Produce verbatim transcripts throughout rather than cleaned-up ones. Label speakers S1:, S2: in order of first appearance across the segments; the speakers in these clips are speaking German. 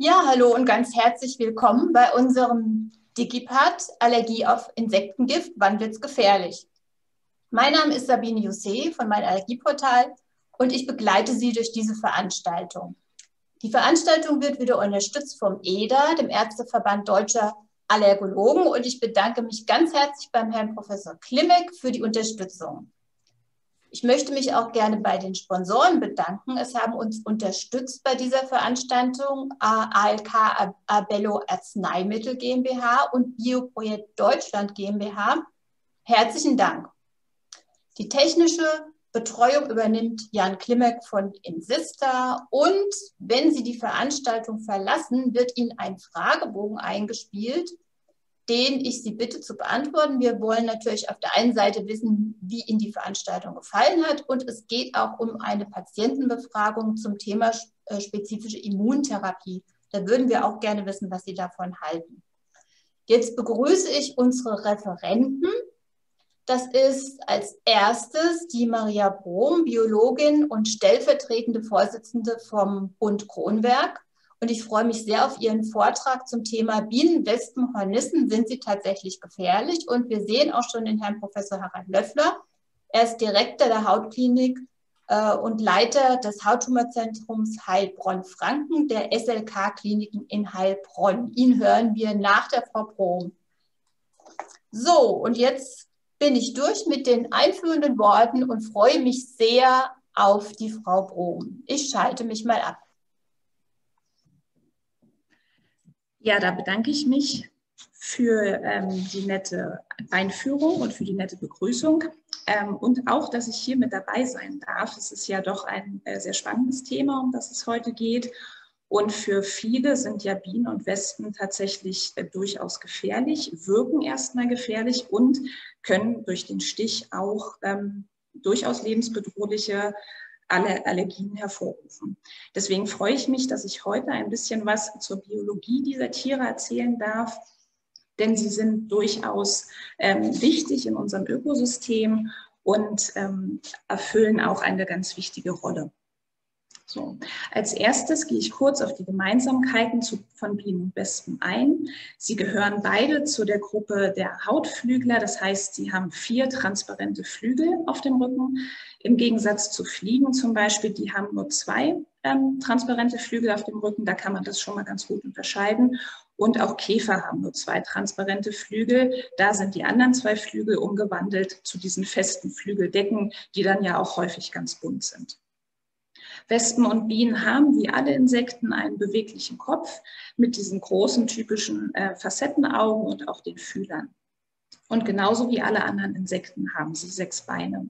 S1: Ja, hallo und ganz herzlich willkommen bei unserem Digipart Allergie auf Insektengift. Wann wird's gefährlich? Mein Name ist Sabine Jussé von meinem Allergieportal und ich begleite Sie durch diese Veranstaltung. Die Veranstaltung wird wieder unterstützt vom E D A, dem Ärzteverband Deutscher Allergologen, und ich bedanke mich ganz herzlich beim Herrn Professor Klimek für die Unterstützung. Ich möchte mich auch gerne bei den Sponsoren bedanken. Es haben uns unterstützt bei dieser Veranstaltung A L K Abello Arzneimittel GmbH und Bioprojekt Deutschland GmbH. Herzlichen Dank. Die technische Betreuung übernimmt Jan Klimek von Insista, und wenn Sie die Veranstaltung verlassen, wird Ihnen ein Fragebogen eingespielt, den ich Sie bitte zu beantworten. Wir wollen natürlich auf der einen Seite wissen, wie Ihnen die Veranstaltung gefallen hat, und es geht auch um eine Patientenbefragung zum Thema spezifische Immuntherapie. Da würden wir auch gerne wissen, was Sie davon halten. Jetzt begrüße ich unsere Referenten. Das ist als erstes die Maria Brohm, Biologin und stellvertretende Vorsitzende vom Bund Kronwerk. Und ich freue mich sehr auf Ihren Vortrag zum Thema Bienen, Wespen, Hornissen. Sind sie tatsächlich gefährlich? Und wir sehen auch schon den Herrn Professor Harald Löffler. Er ist Direktor der Hautklinik äh, und Leiter des Hauttumorzentrums Heilbronn-Franken der S L K-Kliniken in Heilbronn. Ihn hören wir nach der Frau Brohm. So, und jetzt bin ich durch mit den einführenden Worten und freue mich sehr auf die Frau Brohm. Ich schalte mich mal ab.
S2: Ja, da bedanke ich mich für ähm, die nette Einführung und für die nette Begrüßung ähm, und auch, dass ich hier mit dabei sein darf. Es ist ja doch ein äh, sehr spannendes Thema, um das es heute geht. Und für viele sind ja Bienen und Wespen tatsächlich äh, durchaus gefährlich, wirken erstmal gefährlich und können durch den Stich auch ähm, durchaus lebensbedrohliche alle Allergien hervorrufen. Deswegen freue ich mich, dass ich heute ein bisschen was zur Biologie dieser Tiere erzählen darf, denn sie sind durchaus ähm, wichtig in unserem Ökosystem und ähm, erfüllen auch eine ganz wichtige Rolle. So, als erstes gehe ich kurz auf die Gemeinsamkeiten zu, von Bienen und Wespen ein. Sie gehören beide zu der Gruppe der Hautflügler, das heißt, sie haben vier transparente Flügel auf dem Rücken. Im Gegensatz zu Fliegen zum Beispiel, die haben nur zwei ähm, transparente Flügel auf dem Rücken, da kann man das schon mal ganz gut unterscheiden. Und auch Käfer haben nur zwei transparente Flügel, da sind die anderen zwei Flügel umgewandelt zu diesen festen Flügeldecken, die dann ja auch häufig ganz bunt sind. Wespen und Bienen haben wie alle Insekten einen beweglichen Kopf mit diesen großen typischen äh, Facettenaugen und auch den Fühlern. Und genauso wie alle anderen Insekten haben sie sechs Beine.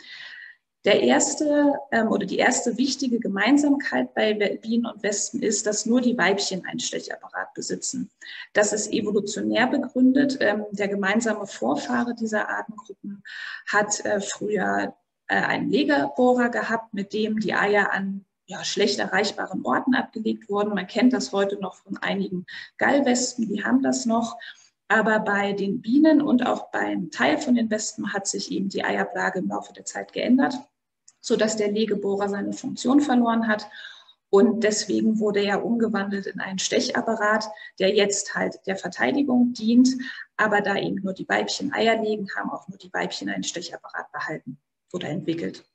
S2: Der erste ähm, oder die erste wichtige Gemeinsamkeit bei Bienen und Wespen ist, dass nur die Weibchen einen Stechapparat besitzen. Das ist evolutionär begründet. Ähm, der gemeinsame Vorfahre dieser Artengruppen hat äh, früher einen Legebohrer gehabt, mit dem die Eier an ja, schlecht erreichbaren Orten abgelegt wurden. Man kennt das heute noch von einigen Gallwespen, die haben das noch. Aber bei den Bienen und auch beim Teil von den Wespen hat sich eben die Eiablage im Laufe der Zeit geändert, sodass der Legebohrer seine Funktion verloren hat. Und deswegen wurde er umgewandelt in einen Stechapparat, der jetzt halt der Verteidigung dient. Aber da eben nur die Weibchen Eier legen, haben auch nur die Weibchen einen Stechapparat behalten oder entwickelt.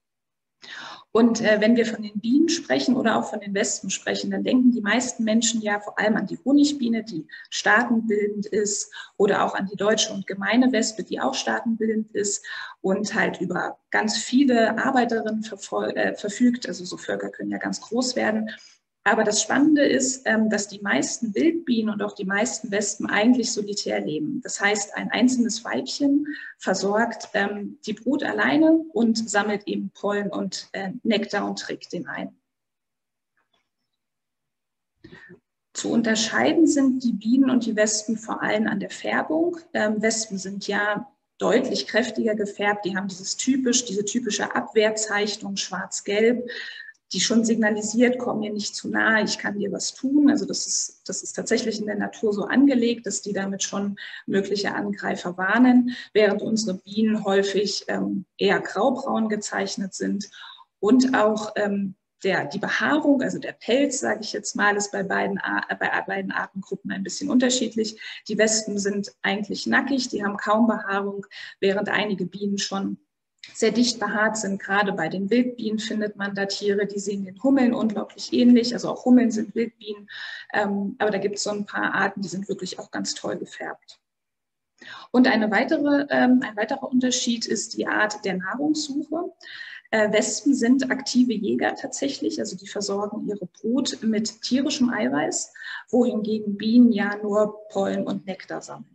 S2: Und äh, wenn wir von den Bienen sprechen oder auch von den Wespen sprechen, dann denken die meisten Menschen ja vor allem an die Honigbiene, die staatenbildend ist, oder auch an die deutsche und gemeine Wespe, die auch staatenbildend ist und halt über ganz viele Arbeiterinnen äh, verfügt. Also so Völker können ja ganz groß werden. Aber das Spannende ist, dass die meisten Wildbienen und auch die meisten Wespen eigentlich solitär leben. Das heißt, ein einzelnes Weibchen versorgt die Brut alleine und sammelt eben Pollen und Nektar und trägt den ein. Zu unterscheiden sind die Bienen und die Wespen vor allem an der Färbung. Wespen sind ja deutlich kräftiger gefärbt. Die haben dieses typisch, diese typische Abwehrzeichnung schwarz-gelb, die schon signalisiert, komm mir nicht zu nahe, ich kann dir was tun. Also das ist, das ist tatsächlich in der Natur so angelegt, dass die damit schon mögliche Angreifer warnen, während unsere Bienen häufig ähm, eher graubraun gezeichnet sind und auch ähm, der, die Behaarung, also der Pelz, sage ich jetzt mal, ist bei beiden, bei beiden Artengruppen ein bisschen unterschiedlich. Die Wespen sind eigentlich nackig, die haben kaum Behaarung, während einige Bienen schon sehr dicht behaart sind. Gerade bei den Wildbienen findet man da Tiere, die sehen den Hummeln unglaublich ähnlich. Also auch Hummeln sind Wildbienen, ähm, aber da gibt es so ein paar Arten, die sind wirklich auch ganz toll gefärbt. Und eine weitere, ähm, ein weiterer Unterschied ist die Art der Nahrungssuche. Äh, Wespen sind aktive Jäger tatsächlich, also die versorgen ihre Brut mit tierischem Eiweiß, wohingegen Bienen ja nur Pollen und Nektar sammeln.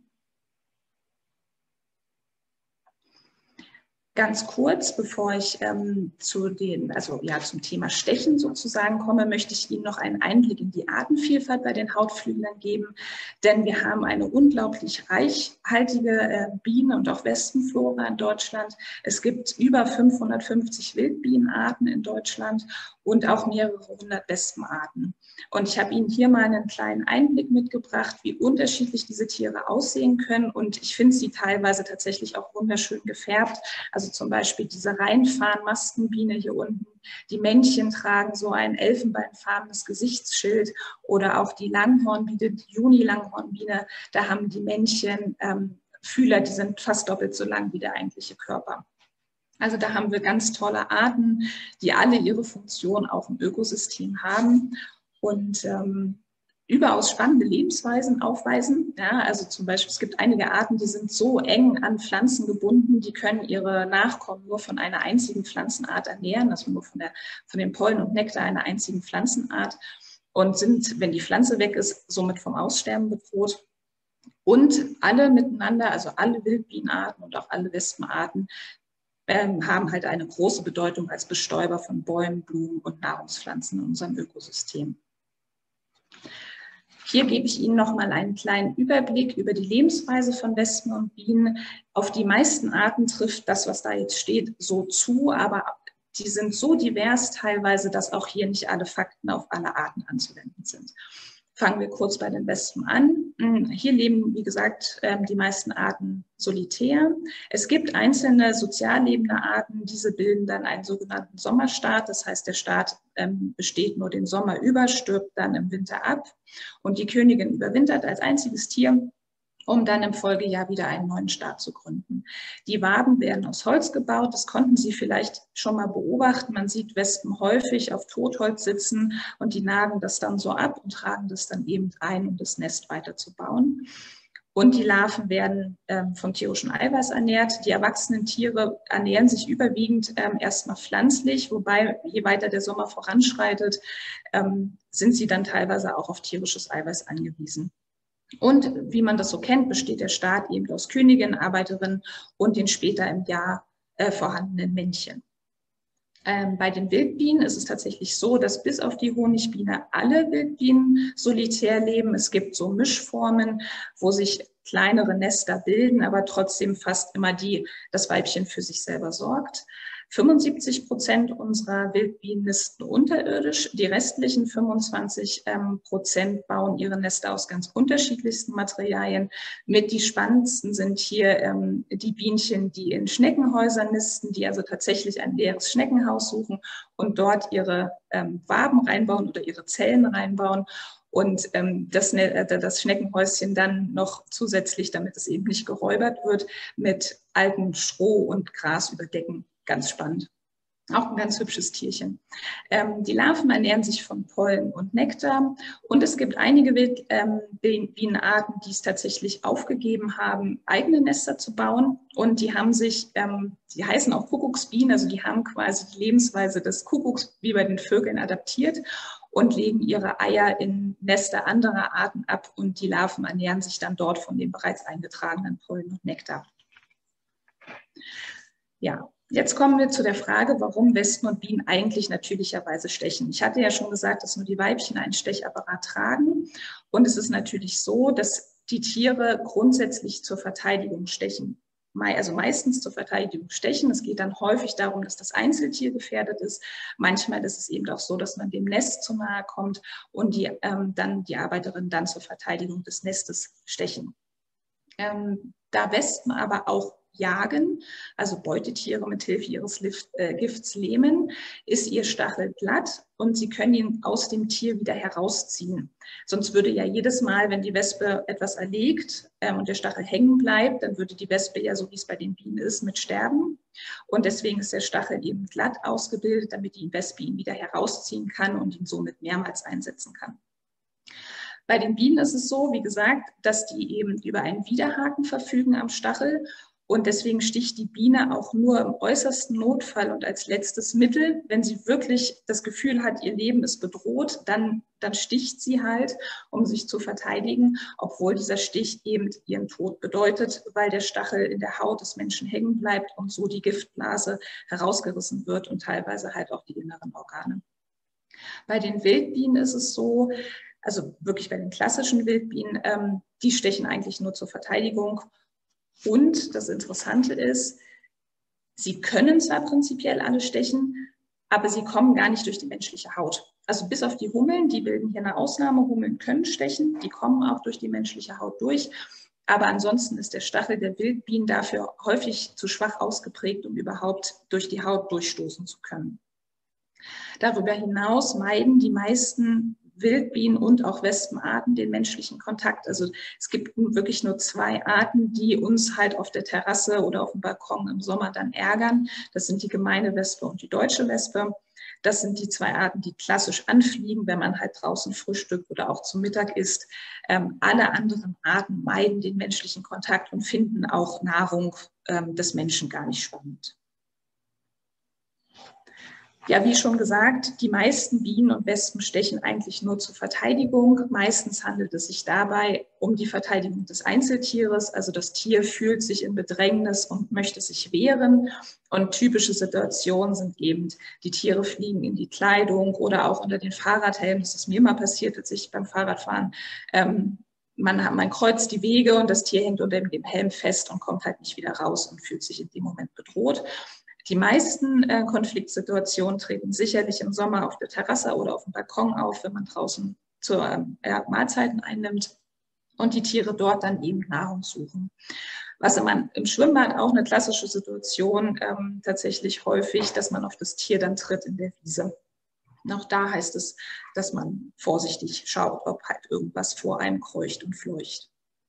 S2: Ganz kurz, bevor ich ähm, zu den, also ja, zum Thema Stechen sozusagen komme, möchte ich Ihnen noch einen Einblick in die Artenvielfalt bei den Hautflüglern geben, denn wir haben eine unglaublich reichhaltige äh, Bienen- und auch Wespenflora in Deutschland. Es gibt über fünfhundertfünfzig Wildbienenarten in Deutschland und auch mehrere hundert Wespenarten. Und ich habe Ihnen hier mal einen kleinen Einblick mitgebracht, wie unterschiedlich diese Tiere aussehen können. Und ich finde sie teilweise tatsächlich auch wunderschön gefärbt. Also zum Beispiel diese Rheinfarn-Maskenbiene hier unten. Die Männchen tragen so ein elfenbeinfarbenes Gesichtsschild. Oder auch die Langhornbiene, die Juni-Langhornbiene. Da haben die Männchen ähm, Fühler, die sind fast doppelt so lang wie der eigentliche Körper. Also da haben wir ganz tolle Arten, die alle ihre Funktion auch im Ökosystem haben und ähm, überaus spannende Lebensweisen aufweisen. Ja, also zum Beispiel, es gibt einige Arten, die sind so eng an Pflanzen gebunden, die können ihre Nachkommen nur von einer einzigen Pflanzenart ernähren, also nur von, der, von den Pollen und Nektar einer einzigen Pflanzenart und sind, wenn die Pflanze weg ist, somit vom Aussterben bedroht. Und alle miteinander, also alle Wildbienenarten und auch alle Wespenarten, Ähm, haben halt eine große Bedeutung als Bestäuber von Bäumen, Blumen und Nahrungspflanzen in unserem Ökosystem. Hier gebe ich Ihnen noch mal einen kleinen Überblick über die Lebensweise von Wespen und Bienen. Auf die meisten Arten trifft das, was da jetzt steht, so zu, aber die sind so divers teilweise, dass auch hier nicht alle Fakten auf alle Arten anzuwenden sind. Fangen wir kurz bei den Wespen an. Hier leben, wie gesagt, die meisten Arten solitär. Es gibt einzelne sozial lebende Arten, diese bilden dann einen sogenannten Sommerstaat. Das heißt, der Staat besteht nur den Sommer über, stirbt dann im Winter ab. Und die Königin überwintert als einziges Tier, um dann im Folgejahr wieder einen neuen Staat zu gründen. Die Waben werden aus Holz gebaut, das konnten Sie vielleicht schon mal beobachten. Man sieht Wespen häufig auf Totholz sitzen und die nagen das dann so ab und tragen das dann eben ein, um das Nest weiter zu bauen. Und die Larven werden ähm, vom tierischen Eiweiß ernährt. Die erwachsenen Tiere ernähren sich überwiegend ähm, erstmal pflanzlich, wobei je weiter der Sommer voranschreitet, ähm, sind sie dann teilweise auch auf tierisches Eiweiß angewiesen. Und wie man das so kennt, besteht der Staat eben aus Königin, Arbeiterin und den später im Jahr äh, vorhandenen Männchen. Ähm, bei den Wildbienen ist es tatsächlich so, dass bis auf die Honigbiene alle Wildbienen solitär leben. Es gibt so Mischformen, wo sich kleinere Nester bilden, aber trotzdem fast immer die, das Weibchen für sich selber sorgt. fünfundsiebzig Prozent unserer Wildbienen nisten unterirdisch. Die restlichen fünfundzwanzig Prozent bauen ihre Nester aus ganz unterschiedlichsten Materialien. Mit die spannendsten sind hier ähm, die Bienchen, die in Schneckenhäusern nisten, die also tatsächlich ein leeres Schneckenhaus suchen und dort ihre ähm, Waben reinbauen oder ihre Zellen reinbauen. Und ähm, das, das Schneckenhäuschen dann noch zusätzlich, damit es eben nicht geräubert wird, mit altem Stroh und Gras überdecken. Ganz spannend. Auch ein ganz hübsches Tierchen. Ähm, die Larven ernähren sich von Pollen und Nektar. Und es gibt einige Wild, ähm, Bienenarten, die es tatsächlich aufgegeben haben, eigene Nester zu bauen. Und die haben sich, ähm, die heißen auch Kuckucksbienen, also die haben quasi die Lebensweise des Kuckucks wie bei den Vögeln adaptiert und legen ihre Eier in Nester anderer Arten ab. Und die Larven ernähren sich dann dort von den bereits eingetragenen Pollen und Nektar. Ja. Jetzt kommen wir zu der Frage, warum Wespen und Bienen eigentlich natürlicherweise stechen. Ich hatte ja schon gesagt, dass nur die Weibchen einen Stechapparat tragen. Und es ist natürlich so, dass die Tiere grundsätzlich zur Verteidigung stechen. Also meistens zur Verteidigung stechen. Es geht dann häufig darum, dass das Einzeltier gefährdet ist. Manchmal ist es eben auch so, dass man dem Nest zu nahe kommt und die, ähm, dann die Arbeiterinnen dann zur Verteidigung des Nestes stechen. Ähm, da Wespen aber auch jagen, also Beutetiere mit Hilfe ihres Lift, äh, Gifts lähmen, ist ihr Stachel glatt und sie können ihn aus dem Tier wieder herausziehen. Sonst würde ja jedes Mal, wenn die Wespe etwas erlegt ähm, und der Stachel hängen bleibt, dann würde die Wespe ja, so wie es bei den Bienen ist, mit sterben. Und deswegen ist der Stachel eben glatt ausgebildet, damit die Wespe ihn wieder herausziehen kann und ihn somit mehrmals einsetzen kann. Bei den Bienen ist es so, wie gesagt, dass die eben über einen Widerhaken verfügen am Stachel. Und deswegen sticht die Biene auch nur im äußersten Notfall und als letztes Mittel. Wenn sie wirklich das Gefühl hat, ihr Leben ist bedroht, dann, dann sticht sie halt, um sich zu verteidigen, obwohl dieser Stich eben ihren Tod bedeutet, weil der Stachel in der Haut des Menschen hängen bleibt und so die Giftblase herausgerissen wird und teilweise halt auch die inneren Organe. Bei den Wildbienen ist es so, also wirklich bei den klassischen Wildbienen, ähm, die stechen eigentlich nur zur Verteidigung. Und das Interessante ist, sie können zwar prinzipiell alle stechen, aber sie kommen gar nicht durch die menschliche Haut. Also bis auf die Hummeln, die bilden hier eine Ausnahme. Hummeln können stechen, die kommen auch durch die menschliche Haut durch. Aber ansonsten ist der Stachel der Wildbienen dafür häufig zu schwach ausgeprägt, um überhaupt durch die Haut durchstoßen zu können. Darüber hinaus meiden die meisten Wildbienen und auch Wespenarten den menschlichen Kontakt. Also es gibt wirklich nur zwei Arten, die uns halt auf der Terrasse oder auf dem Balkon im Sommer dann ärgern. Das sind die gemeine Wespe und die deutsche Wespe. Das sind die zwei Arten, die klassisch anfliegen, wenn man halt draußen frühstückt oder auch zum Mittag isst. Ähm, alle anderen Arten meiden den menschlichen Kontakt und finden auch Nahrung ähm, des Menschen gar nicht spannend. Ja, wie schon gesagt, die meisten Bienen und Wespen stechen eigentlich nur zur Verteidigung. Meistens handelt es sich dabei um die Verteidigung des Einzeltieres. Also das Tier fühlt sich in Bedrängnis und möchte sich wehren. Und typische Situationen sind eben, die Tiere fliegen in die Kleidung oder auch unter den Fahrradhelm. Das ist mir mal passiert, als ich beim Fahrradfahren, ähm, man, man kreuzt die Wege und das Tier hängt unter dem Helm fest und kommt halt nicht wieder raus und fühlt sich in dem Moment bedroht. Die meisten äh, Konfliktsituationen treten sicherlich im Sommer auf der Terrasse oder auf dem Balkon auf, wenn man draußen zur, ähm, ja, Mahlzeiten einnimmt und die Tiere dort dann eben Nahrung suchen. Was man im Schwimmbad auch eine klassische Situation ähm, tatsächlich häufig, dass man auf das Tier dann tritt in der Wiese. Auch da heißt es, dass man vorsichtig schaut, ob halt irgendwas vor einem kreucht und fleucht.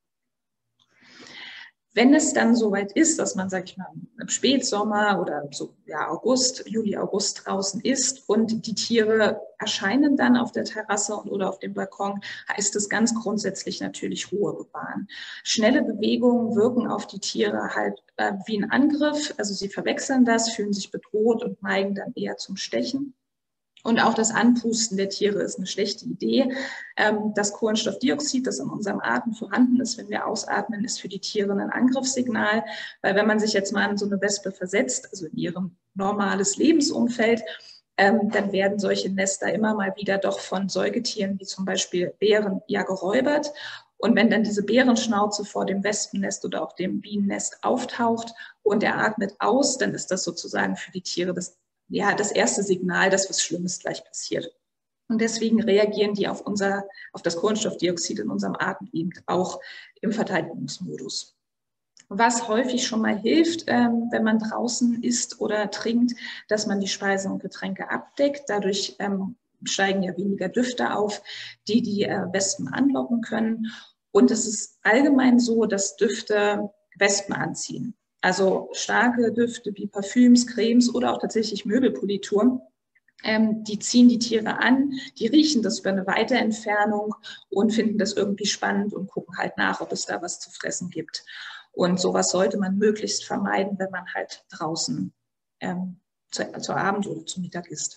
S2: Wenn es dann soweit ist, dass man, sag ich mal, im Spätsommer oder so, ja, August, Juli, August draußen ist und die Tiere erscheinen dann auf der Terrasse und, oder auf dem Balkon, heißt es ganz grundsätzlich natürlich Ruhe bewahren. Schnelle Bewegungen wirken auf die Tiere halt äh, wie ein Angriff, also sie verwechseln das, fühlen sich bedroht und neigen dann eher zum Stechen. Und auch das Anpusten der Tiere ist eine schlechte Idee. Das Kohlenstoffdioxid, das in unserem Atem vorhanden ist, wenn wir ausatmen, ist für die Tiere ein Angriffssignal. Weil wenn man sich jetzt mal in so eine Wespe versetzt, also in ihrem normales Lebensumfeld, dann werden solche Nester immer mal wieder doch von Säugetieren, wie zum Beispiel Bären, ja geräubert. Und wenn dann diese Bärenschnauze vor dem Wespennest oder auch dem Bienennest auftaucht und er atmet aus, dann ist das sozusagen für die Tiere das ja, das erste Signal, dass was Schlimmes gleich passiert. Und deswegen reagieren die auf, unser, auf das Kohlenstoffdioxid in unserem Atem eben auch im Verteidigungsmodus. Was häufig schon mal hilft, ähm, wenn man draußen isst oder trinkt, dass man die Speisen und Getränke abdeckt. Dadurch ähm, steigen ja weniger Düfte auf, die die äh, Wespen anlocken können. Und es ist allgemein so, dass Düfte Wespen anziehen. Also starke Düfte wie Parfüms, Cremes oder auch tatsächlich Möbelpolitur, ähm, die ziehen die Tiere an, die riechen das über eine weite Entfernung und finden das irgendwie spannend und gucken halt nach, ob es da was zu fressen gibt. Und sowas sollte man möglichst vermeiden, wenn man halt draußen ähm, zu, zu Abend oder zu Mittag isst.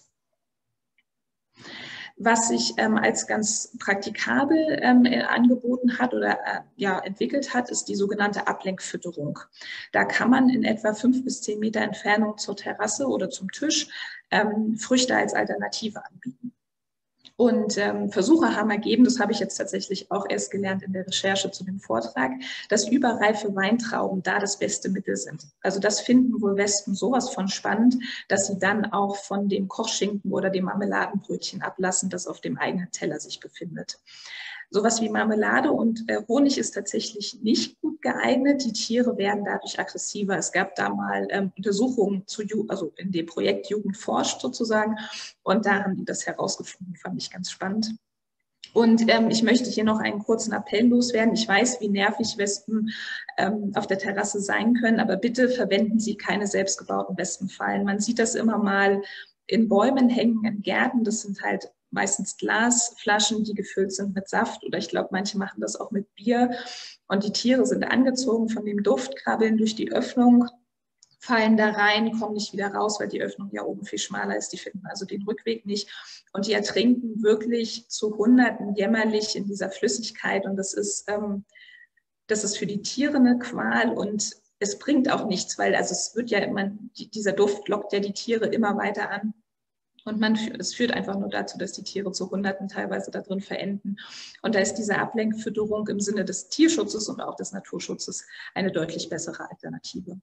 S2: Was sich ähm, als ganz praktikabel ähm, angeboten hat oder äh, ja, entwickelt hat, ist die sogenannte Ablenkfütterung. Da kann man in etwa fünf bis zehn Meter Entfernung zur Terrasse oder zum Tisch ähm, Früchte als Alternative anbieten. Und ähm, Versuche haben ergeben, das habe ich jetzt tatsächlich auch erst gelernt in der Recherche zu dem Vortrag, dass überreife Weintrauben da das beste Mittel sind. Also das finden wohl Wespen sowas von spannend, dass sie dann auch von dem Kochschinken oder dem Marmeladenbrötchen ablassen, das auf dem eigenen Teller sich befindet. Sowas wie Marmelade und äh, Honig ist tatsächlich nicht gut geeignet. Die Tiere werden dadurch aggressiver. Es gab da mal ähm, Untersuchungen zu, also in dem Projekt Jugend forscht sozusagen, und da haben die das herausgefunden, fand ich ganz spannend. Und ähm, ich möchte hier noch einen kurzen Appell loswerden. Ich weiß, wie nervig Wespen ähm, auf der Terrasse sein können, aber bitte verwenden Sie keine selbstgebauten Wespenfallen. Man sieht das immer mal in Bäumen hängen, in Gärten. Das sind halt meistens Glasflaschen, die gefüllt sind mit Saft, oder ich glaube, manche machen das auch mit Bier. Und die Tiere sind angezogen von dem Duft, krabbeln durch die Öffnung, fallen da rein, kommen nicht wieder raus, weil die Öffnung ja oben viel schmaler ist. Die finden also den Rückweg nicht. Und die ertrinken wirklich zu Hunderten jämmerlich in dieser Flüssigkeit. Und das ist, ähm, das ist für die Tiere eine Qual, und es bringt auch nichts, weil also es wird ja immer, dieser Duft lockt ja die Tiere immer weiter an. Und man, es führt einfach nur dazu, dass die Tiere zu Hunderten teilweise da drin verenden. Und da ist diese Ablenkfütterung im Sinne des Tierschutzes und auch des Naturschutzes eine deutlich bessere Alternative.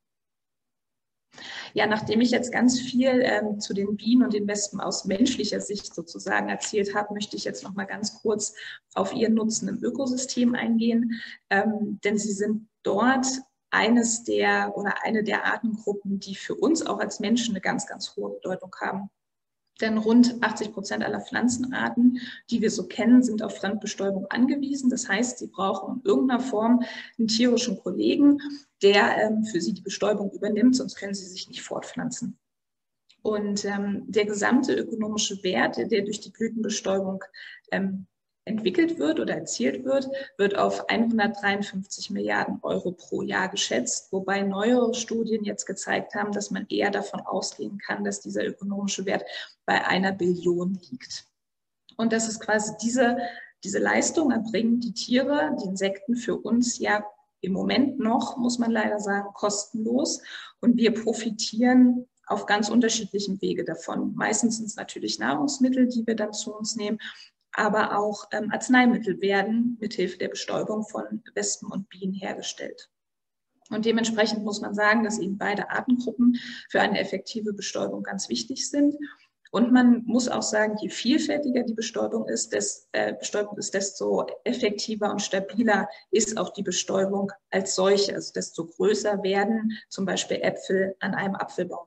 S2: Ja, nachdem ich jetzt ganz viel ähm, zu den Bienen und den Wespen aus menschlicher Sicht sozusagen erzählt habe, möchte ich jetzt noch mal ganz kurz auf ihren Nutzen im Ökosystem eingehen, ähm, denn sie sind dort eines der oder eine der Artengruppen, die für uns auch als Menschen eine ganz, ganz hohe Bedeutung haben. Denn rund achtzig Prozent aller Pflanzenarten, die wir so kennen, sind auf Fremdbestäubung angewiesen. Das heißt, sie brauchen in irgendeiner Form einen tierischen Kollegen, der ähm, für sie die Bestäubung übernimmt, sonst können sie sich nicht fortpflanzen. Und ähm, der gesamte ökonomische Wert, der durch die Blütenbestäubung ähm, entwickelt wird oder erzielt wird, wird auf hundertdreiundfünfzig Milliarden Euro pro Jahr geschätzt, wobei neuere Studien jetzt gezeigt haben, dass man eher davon ausgehen kann, dass dieser ökonomische Wert bei einer Billion liegt. Und das ist quasi diese, diese Leistung erbringen die Tiere, die Insekten für uns ja im Moment noch, muss man leider sagen, kostenlos, und wir profitieren auf ganz unterschiedlichen Wege davon. Meistens sind es natürlich Nahrungsmittel, die wir dann zu uns nehmen, aber auch ähm, Arzneimittel werden mithilfe der Bestäubung von Wespen und Bienen hergestellt. Und dementsprechend muss man sagen, dass eben beide Artengruppen für eine effektive Bestäubung ganz wichtig sind. Und man muss auch sagen, je vielfältiger die Bestäubung ist, des, äh, Bestäubung ist, desto effektiver und stabiler ist auch die Bestäubung als solche. Also desto größer werden zum Beispiel Äpfel an einem Apfelbaum.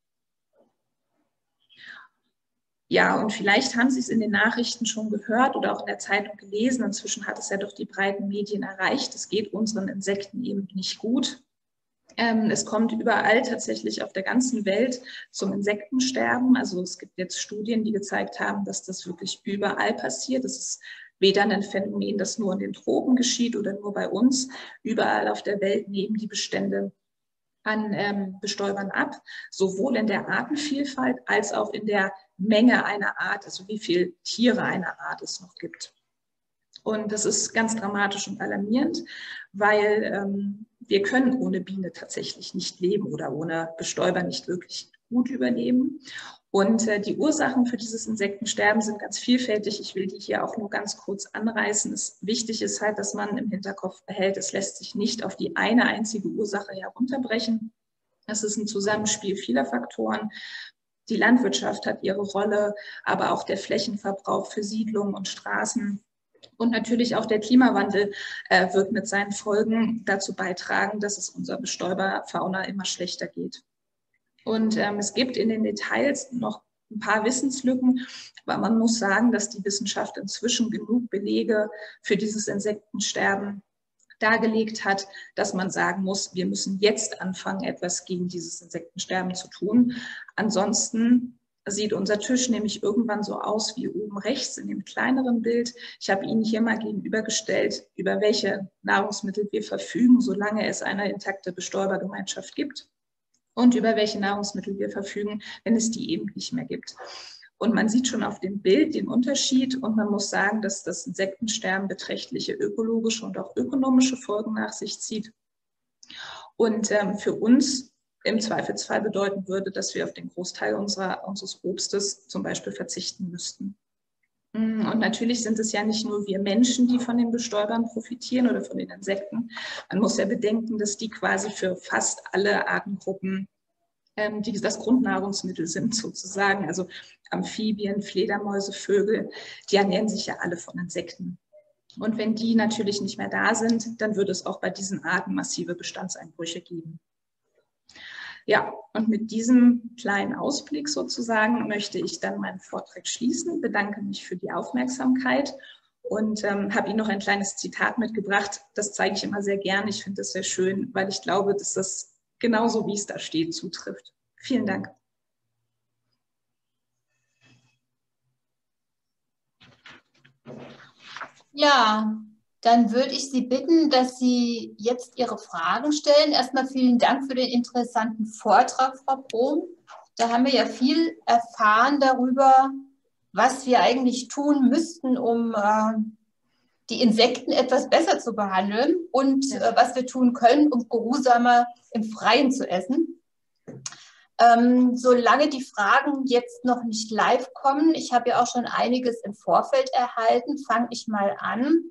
S2: Ja, und vielleicht haben Sie es in den Nachrichten schon gehört oder auch in der Zeitung gelesen. Inzwischen hat es ja doch die breiten Medien erreicht. Es geht unseren Insekten eben nicht gut. Ähm, es kommt überall tatsächlich auf der ganzen Welt zum Insektensterben. Also es gibt jetzt Studien, die gezeigt haben, dass das wirklich überall passiert. Das ist weder ein Phänomen, das nur in den Tropen geschieht oder nur bei uns. Überall auf der Welt nehmen die Bestände an ähm, Bestäubern ab, sowohl in der Artenvielfalt als auch in der Menge einer Art, also wie viele Tiere einer Art es noch gibt. Und das ist ganz dramatisch und alarmierend, weil ähm, wir können ohne Biene tatsächlich nicht leben oder ohne Bestäuber nicht wirklich gut überleben. Und äh, die Ursachen für dieses Insektensterben sind ganz vielfältig. Ich will die hier auch nur ganz kurz anreißen. Es, wichtig ist halt, dass man im Hinterkopf behält, es lässt sich nicht auf die eine einzige Ursache herunterbrechen. Es ist ein Zusammenspiel vieler Faktoren. Die Landwirtschaft hat ihre Rolle, aber auch der Flächenverbrauch für Siedlungen und Straßen. Und natürlich auch der Klimawandel äh, wird mit seinen Folgen dazu beitragen, dass es unserer Bestäuberfauna immer schlechter geht. Und ähm, es gibt in den Details noch ein paar Wissenslücken, aber man muss sagen, dass die Wissenschaft inzwischen genug Belege für dieses Insektensterben dargelegt hat, dass man sagen muss, wir müssen jetzt anfangen, etwas gegen dieses Insektensterben zu tun. Ansonsten sieht unser Tisch nämlich irgendwann so aus wie oben rechts in dem kleineren Bild. Ich habe Ihnen hier mal gegenübergestellt, über welche Nahrungsmittel wir verfügen, solange es eine intakte Bestäubergemeinschaft gibt, und über welche Nahrungsmittel wir verfügen, wenn es die eben nicht mehr gibt. Und man sieht schon auf dem Bild den Unterschied, und man muss sagen, dass das Insektensterben beträchtliche ökologische und auch ökonomische Folgen nach sich zieht. Und ähm, für uns im Zweifelsfall bedeuten würde, dass wir auf den Großteil unserer, unseres Obstes zum Beispiel verzichten müssten. Und natürlich sind es ja nicht nur wir Menschen, die von den Bestäubern profitieren oder von den Insekten. Man muss ja bedenken, dass die quasi für fast alle Artengruppen ähm, die das Grundnahrungsmittel sind sozusagen. Also Amphibien, Fledermäuse, Vögel, die ernähren sich ja alle von Insekten. Und wenn die natürlich nicht mehr da sind, dann wird es auch bei diesen Arten massive Bestandseinbrüche geben. Ja, und mit diesem kleinen Ausblick sozusagen möchte ich dann meinen Vortrag schließen, bedanke mich für die Aufmerksamkeit und ähm, habe Ihnen noch ein kleines Zitat mitgebracht. Das zeige ich immer sehr gerne. Ich finde das sehr schön, weil ich glaube, dass das genauso, wie es da steht, zutrifft. Vielen Dank.
S1: Ja, dann würde ich Sie bitten, dass Sie jetzt Ihre Fragen stellen. Erstmal vielen Dank für den interessanten Vortrag, Frau Brohm. Da haben wir ja viel erfahren darüber, was wir eigentlich tun müssten, um äh, die Insekten etwas besser zu behandeln und
S2: Ja.
S1: äh, was wir tun können, um geruhsamer im Freien zu essen. Ähm, solange die Fragen jetzt noch nicht live kommen, ich habe ja auch schon einiges im Vorfeld erhalten, fange ich mal an.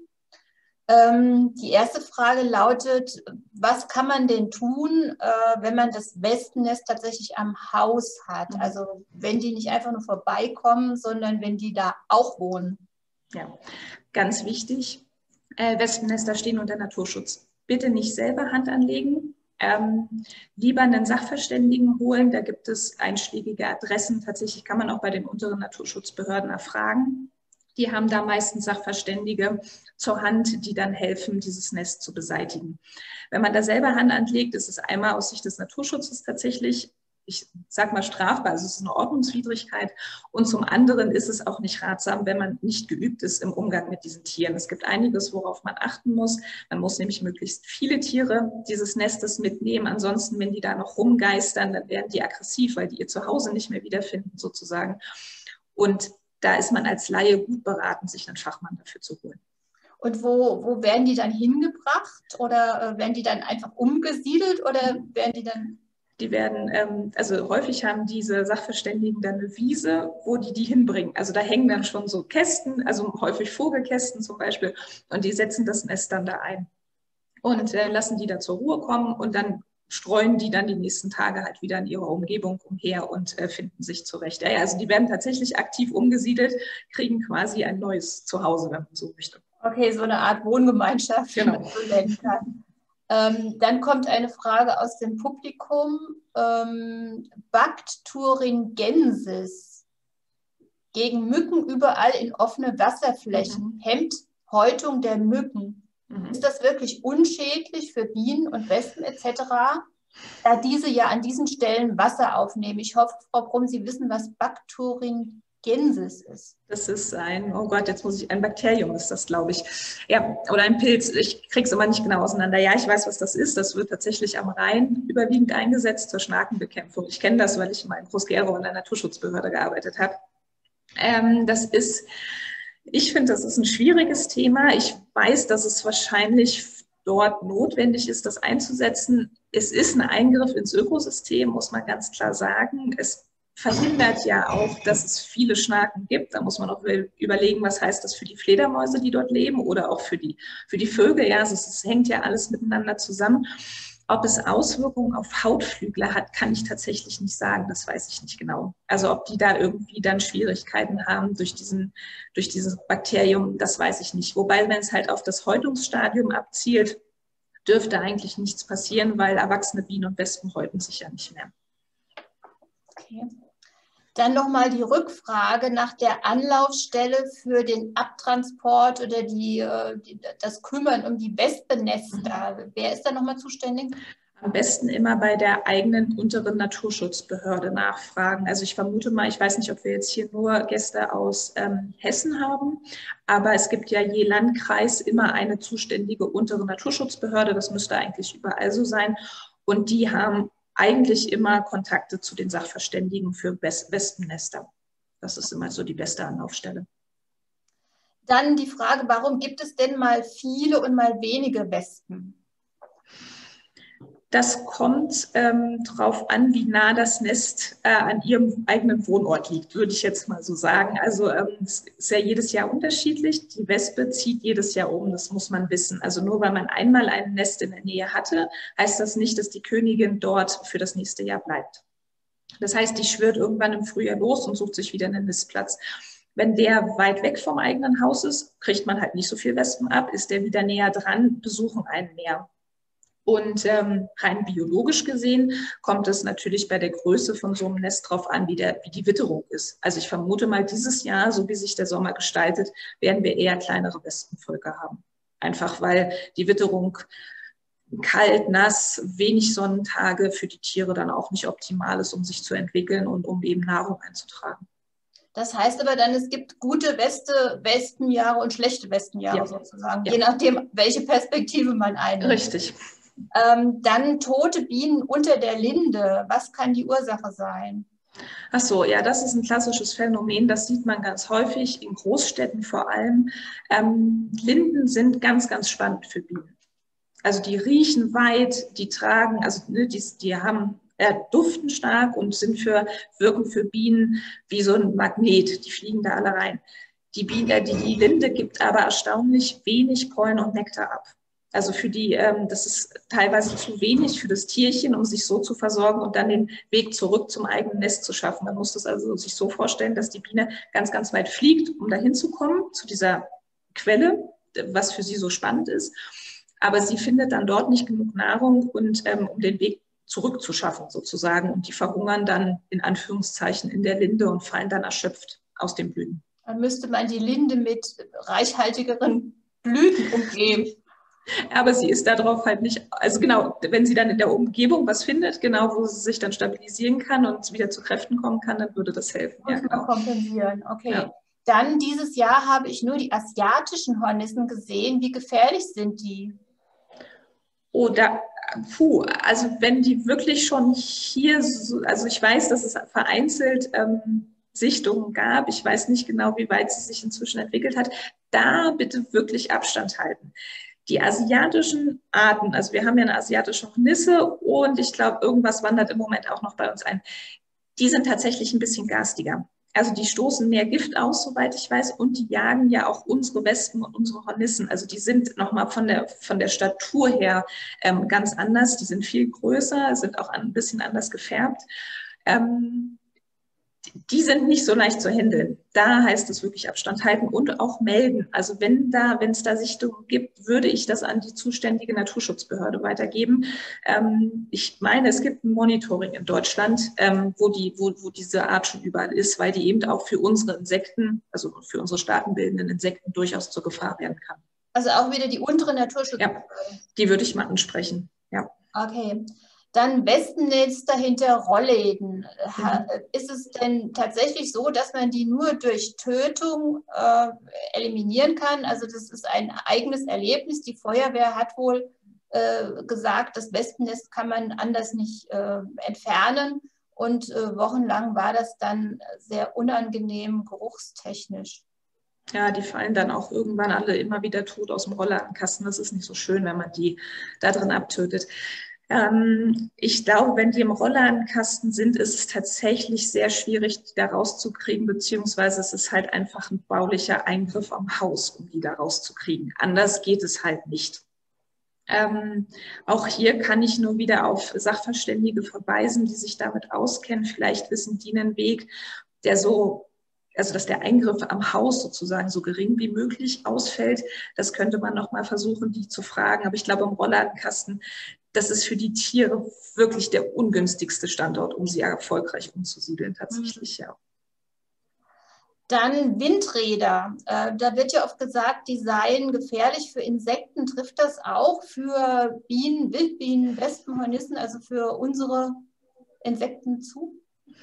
S1: Ähm, die erste Frage lautet, was kann man denn tun, äh, wenn man das Wespennest tatsächlich am Haus hat? Also wenn die nicht einfach nur vorbeikommen, sondern wenn die da auch wohnen.
S2: Ja, ganz wichtig, äh, Wespennester stehen unter Naturschutz. Bitte nicht selber Hand anlegen. Ähm, lieber einen Sachverständigen holen, da gibt es einschlägige Adressen. Tatsächlich kann man auch bei den unteren Naturschutzbehörden erfragen. Die haben da meistens Sachverständige zur Hand, die dann helfen, dieses Nest zu beseitigen. Wenn man da selber Hand anlegt, ist es einmal aus Sicht des Naturschutzes tatsächlich, ich sag mal, strafbar, also es ist eine Ordnungswidrigkeit. Und zum anderen ist es auch nicht ratsam, wenn man nicht geübt ist im Umgang mit diesen Tieren. Es gibt einiges, worauf man achten muss. Man muss nämlich möglichst viele Tiere dieses Nestes mitnehmen. Ansonsten, wenn die da noch rumgeistern, dann werden die aggressiv, weil die ihr Zuhause nicht mehr wiederfinden sozusagen. Und da ist man als Laie gut beraten, sich einen Fachmann dafür zu holen.
S1: Und wo, wo werden die dann hingebracht? Oder äh, werden die dann einfach umgesiedelt oder werden die dann...
S2: Die werden, ähm, also häufig haben diese Sachverständigen dann eine Wiese, wo die die hinbringen. Also da hängen dann schon so Kästen, also häufig Vogelkästen zum Beispiel, und die setzen das Nest dann da ein und äh, lassen die da zur Ruhe kommen und dann streuen die dann die nächsten Tage halt wieder in ihrer Umgebung umher und äh, finden sich zurecht. Ja, also die werden tatsächlich aktiv umgesiedelt, kriegen quasi ein neues Zuhause, wenn man so möchte.
S1: Okay, so eine Art Wohngemeinschaft,
S2: genau.
S1: Wie man so nennen kann. Ähm, dann kommt eine Frage aus dem Publikum. Ähm, Backt thuringiensis gegen Mücken überall in offene Wasserflächen,
S2: Mhm.
S1: hemmt Häutung der Mücken.
S2: Mhm.
S1: Ist das wirklich unschädlich für Bienen und Wespen et cetera, da diese ja an diesen Stellen Wasser aufnehmen? Ich hoffe, Frau Brumm, Sie wissen, was Backt thuringiensis ist.
S2: Das ist ein, oh Gott, jetzt muss ich, ein Bakterium ist das, glaube ich. Ja, oder ein Pilz. Ich kriege es immer nicht genau auseinander. Ja, ich weiß, was das ist. Das wird tatsächlich am Rhein überwiegend eingesetzt zur Schnakenbekämpfung. Ich kenne das, weil ich mal in Groß-Gerau in der Naturschutzbehörde gearbeitet habe. Ähm, das ist, ich finde, das ist ein schwieriges Thema. Ich weiß, dass es wahrscheinlich dort notwendig ist, das einzusetzen. Es ist ein Eingriff ins Ökosystem, muss man ganz klar sagen. Es verhindert ja auch, dass es viele Schnaken gibt. Da muss man auch überlegen, was heißt das für die Fledermäuse, die dort leben, oder auch für die, für die Vögel. Ja, also es hängt ja alles miteinander zusammen. Ob es Auswirkungen auf Hautflügler hat, kann ich tatsächlich nicht sagen. Das weiß ich nicht genau. Also ob die da irgendwie dann Schwierigkeiten haben durch, diesen, durch dieses Bakterium, das weiß ich nicht. Wobei, wenn es halt auf das Häutungsstadium abzielt, dürfte eigentlich nichts passieren, weil erwachsene Bienen und Wespen häuten sich ja nicht mehr.
S1: Okay. Dann nochmal die Rückfrage nach der Anlaufstelle für den Abtransport oder die, die, das Kümmern um die Wespennester. Mhm. Wer ist da nochmal zuständig?
S2: Am besten immer bei der eigenen unteren Naturschutzbehörde nachfragen. Also ich vermute mal, ich weiß nicht, ob wir jetzt hier nur Gäste aus ähm, Hessen haben, aber es gibt ja je Landkreis immer eine zuständige untere Naturschutzbehörde. Das müsste eigentlich überall so sein. Und die haben eigentlich immer Kontakte zu den Sachverständigen für Wespennester. Das ist immer so die beste Anlaufstelle.
S1: Dann die Frage, warum gibt es denn mal viele und mal wenige Wespen?
S2: Das kommt ähm, darauf an, wie nah das Nest äh, an ihrem eigenen Wohnort liegt, würde ich jetzt mal so sagen. Also ähm, es ist ja jedes Jahr unterschiedlich. Die Wespe zieht jedes Jahr um, das muss man wissen. Also nur weil man einmal ein Nest in der Nähe hatte, heißt das nicht, dass die Königin dort für das nächste Jahr bleibt. Das heißt, die schwirrt irgendwann im Frühjahr los und sucht sich wieder einen Nistplatz. Wenn der weit weg vom eigenen Haus ist, kriegt man halt nicht so viel Wespen ab. Ist der wieder näher dran, besuchen einen mehr. Und ähm, rein biologisch gesehen kommt es natürlich bei der Größe von so einem Nest drauf an, wie, der, wie die Witterung ist. Also ich vermute mal, dieses Jahr, so wie sich der Sommer gestaltet, werden wir eher kleinere Wespenvölker haben. Einfach weil die Witterung kalt, nass, wenig Sonnentage für die Tiere dann auch nicht optimal ist, um sich zu entwickeln und um eben Nahrung einzutragen.
S1: Das heißt aber dann, es gibt gute Weste, Wespenjahre und schlechte Wespenjahre ja. sozusagen, ja. je nachdem, welche Perspektive man einnimmt.
S2: Richtig.
S1: Ähm, dann tote Bienen unter der Linde. Was kann die Ursache sein?
S2: Ach so, ja, das ist ein klassisches Phänomen. Das sieht man ganz häufig, in Großstädten vor allem. Ähm, Linden sind ganz, ganz spannend für Bienen. Also die riechen weit, die tragen, also ne, die, die haben äh, duften stark und sind für, wirken für Bienen wie so ein Magnet. Die fliegen da alle rein. Die, Biene, die, die Linde gibt aber erstaunlich wenig Pollen und Nektar ab. Also für die, ähm, das ist teilweise zu wenig für das Tierchen, um sich so zu versorgen und dann den Weg zurück zum eigenen Nest zu schaffen. Man muss das also sich so vorstellen, dass die Biene ganz, ganz weit fliegt, um dahin zu kommen, zu dieser Quelle, was für sie so spannend ist. Aber sie findet dann dort nicht genug Nahrung, und ähm, um den Weg zurück zu schaffen sozusagen. Und die verhungern dann in Anführungszeichen in der Linde und fallen dann erschöpft aus den Blüten.
S1: Dann müsste man die Linde mit reichhaltigeren Blüten umgeben.
S2: Aber sie ist darauf halt nicht, also genau, wenn sie dann in der Umgebung was findet, genau, wo sie sich dann stabilisieren kann und wieder zu Kräften kommen kann, dann würde das helfen.
S1: Muss ja, genau. kompensieren, okay.
S2: Ja.
S1: Dann dieses Jahr habe ich nur die asiatischen Hornissen gesehen. Wie gefährlich sind die?
S2: Oh, da, puh, also wenn die wirklich schon hier, so, also ich weiß, dass es vereinzelt ähm, Sichtungen gab, ich weiß nicht genau, wie weit sie sich inzwischen entwickelt hat, da bitte wirklich Abstand halten. Die asiatischen Arten, also wir haben ja eine asiatische Hornisse und ich glaube, irgendwas wandert im Moment auch noch bei uns ein, die sind tatsächlich ein bisschen garstiger. Also die stoßen mehr Gift aus, soweit ich weiß, und die jagen ja auch unsere Wespen und unsere Hornissen. Also die sind nochmal von der, von der Statur her ähm, ganz anders. Die sind viel größer, sind auch ein bisschen anders gefärbt. Ähm, die sind nicht so leicht zu handeln. Da heißt es wirklich Abstand halten und auch melden. Also wenn da, wenn es da Sichtungen gibt, würde ich das an die zuständige Naturschutzbehörde weitergeben. Ähm, ich meine, es gibt ein Monitoring in Deutschland, ähm, wo, die, wo, wo diese Art schon überall ist, weil die eben auch für unsere Insekten, also für unsere staatenbildenden Insekten durchaus zur Gefahr werden kann.
S1: Also auch wieder die untere Naturschutzbehörde?
S2: Ja, die würde ich mal ansprechen, ja.
S1: Okay. Dann Wespennetz dahinter Rollläden. Mhm. Ist es denn tatsächlich so, dass man die nur durch Tötung äh, eliminieren kann? Also das ist ein eigenes Erlebnis. Die Feuerwehr hat wohl äh, gesagt, das Wespennest kann man anders nicht äh, entfernen. Und äh, wochenlang war das dann sehr unangenehm geruchstechnisch.
S2: Ja, die fallen dann auch irgendwann alle immer wieder tot aus dem Rollladenkasten. Das ist nicht so schön, wenn man die da drin abtötet. Ich glaube, wenn die im Rollladenkasten sind, ist es tatsächlich sehr schwierig, die da rauszukriegen, beziehungsweise es ist halt einfach ein baulicher Eingriff am Haus, um die da rauszukriegen. Anders geht es halt nicht. Ähm, auch hier kann ich nur wieder auf Sachverständige verweisen, die sich damit auskennen. Vielleicht wissen die einen Weg, der so, also dass der Eingriff am Haus sozusagen so gering wie möglich ausfällt. Das könnte man nochmal versuchen, die zu fragen. Aber ich glaube, im Rollladenkasten, das ist für die Tiere wirklich der ungünstigste Standort, um sie erfolgreich umzusiedeln, tatsächlich, ja.
S1: Dann Windräder. Äh, da wird ja oft gesagt, die seien gefährlich für Insekten. Trifft das auch für Bienen, Wildbienen, Wespen, Hornissen, also für unsere Insekten zu?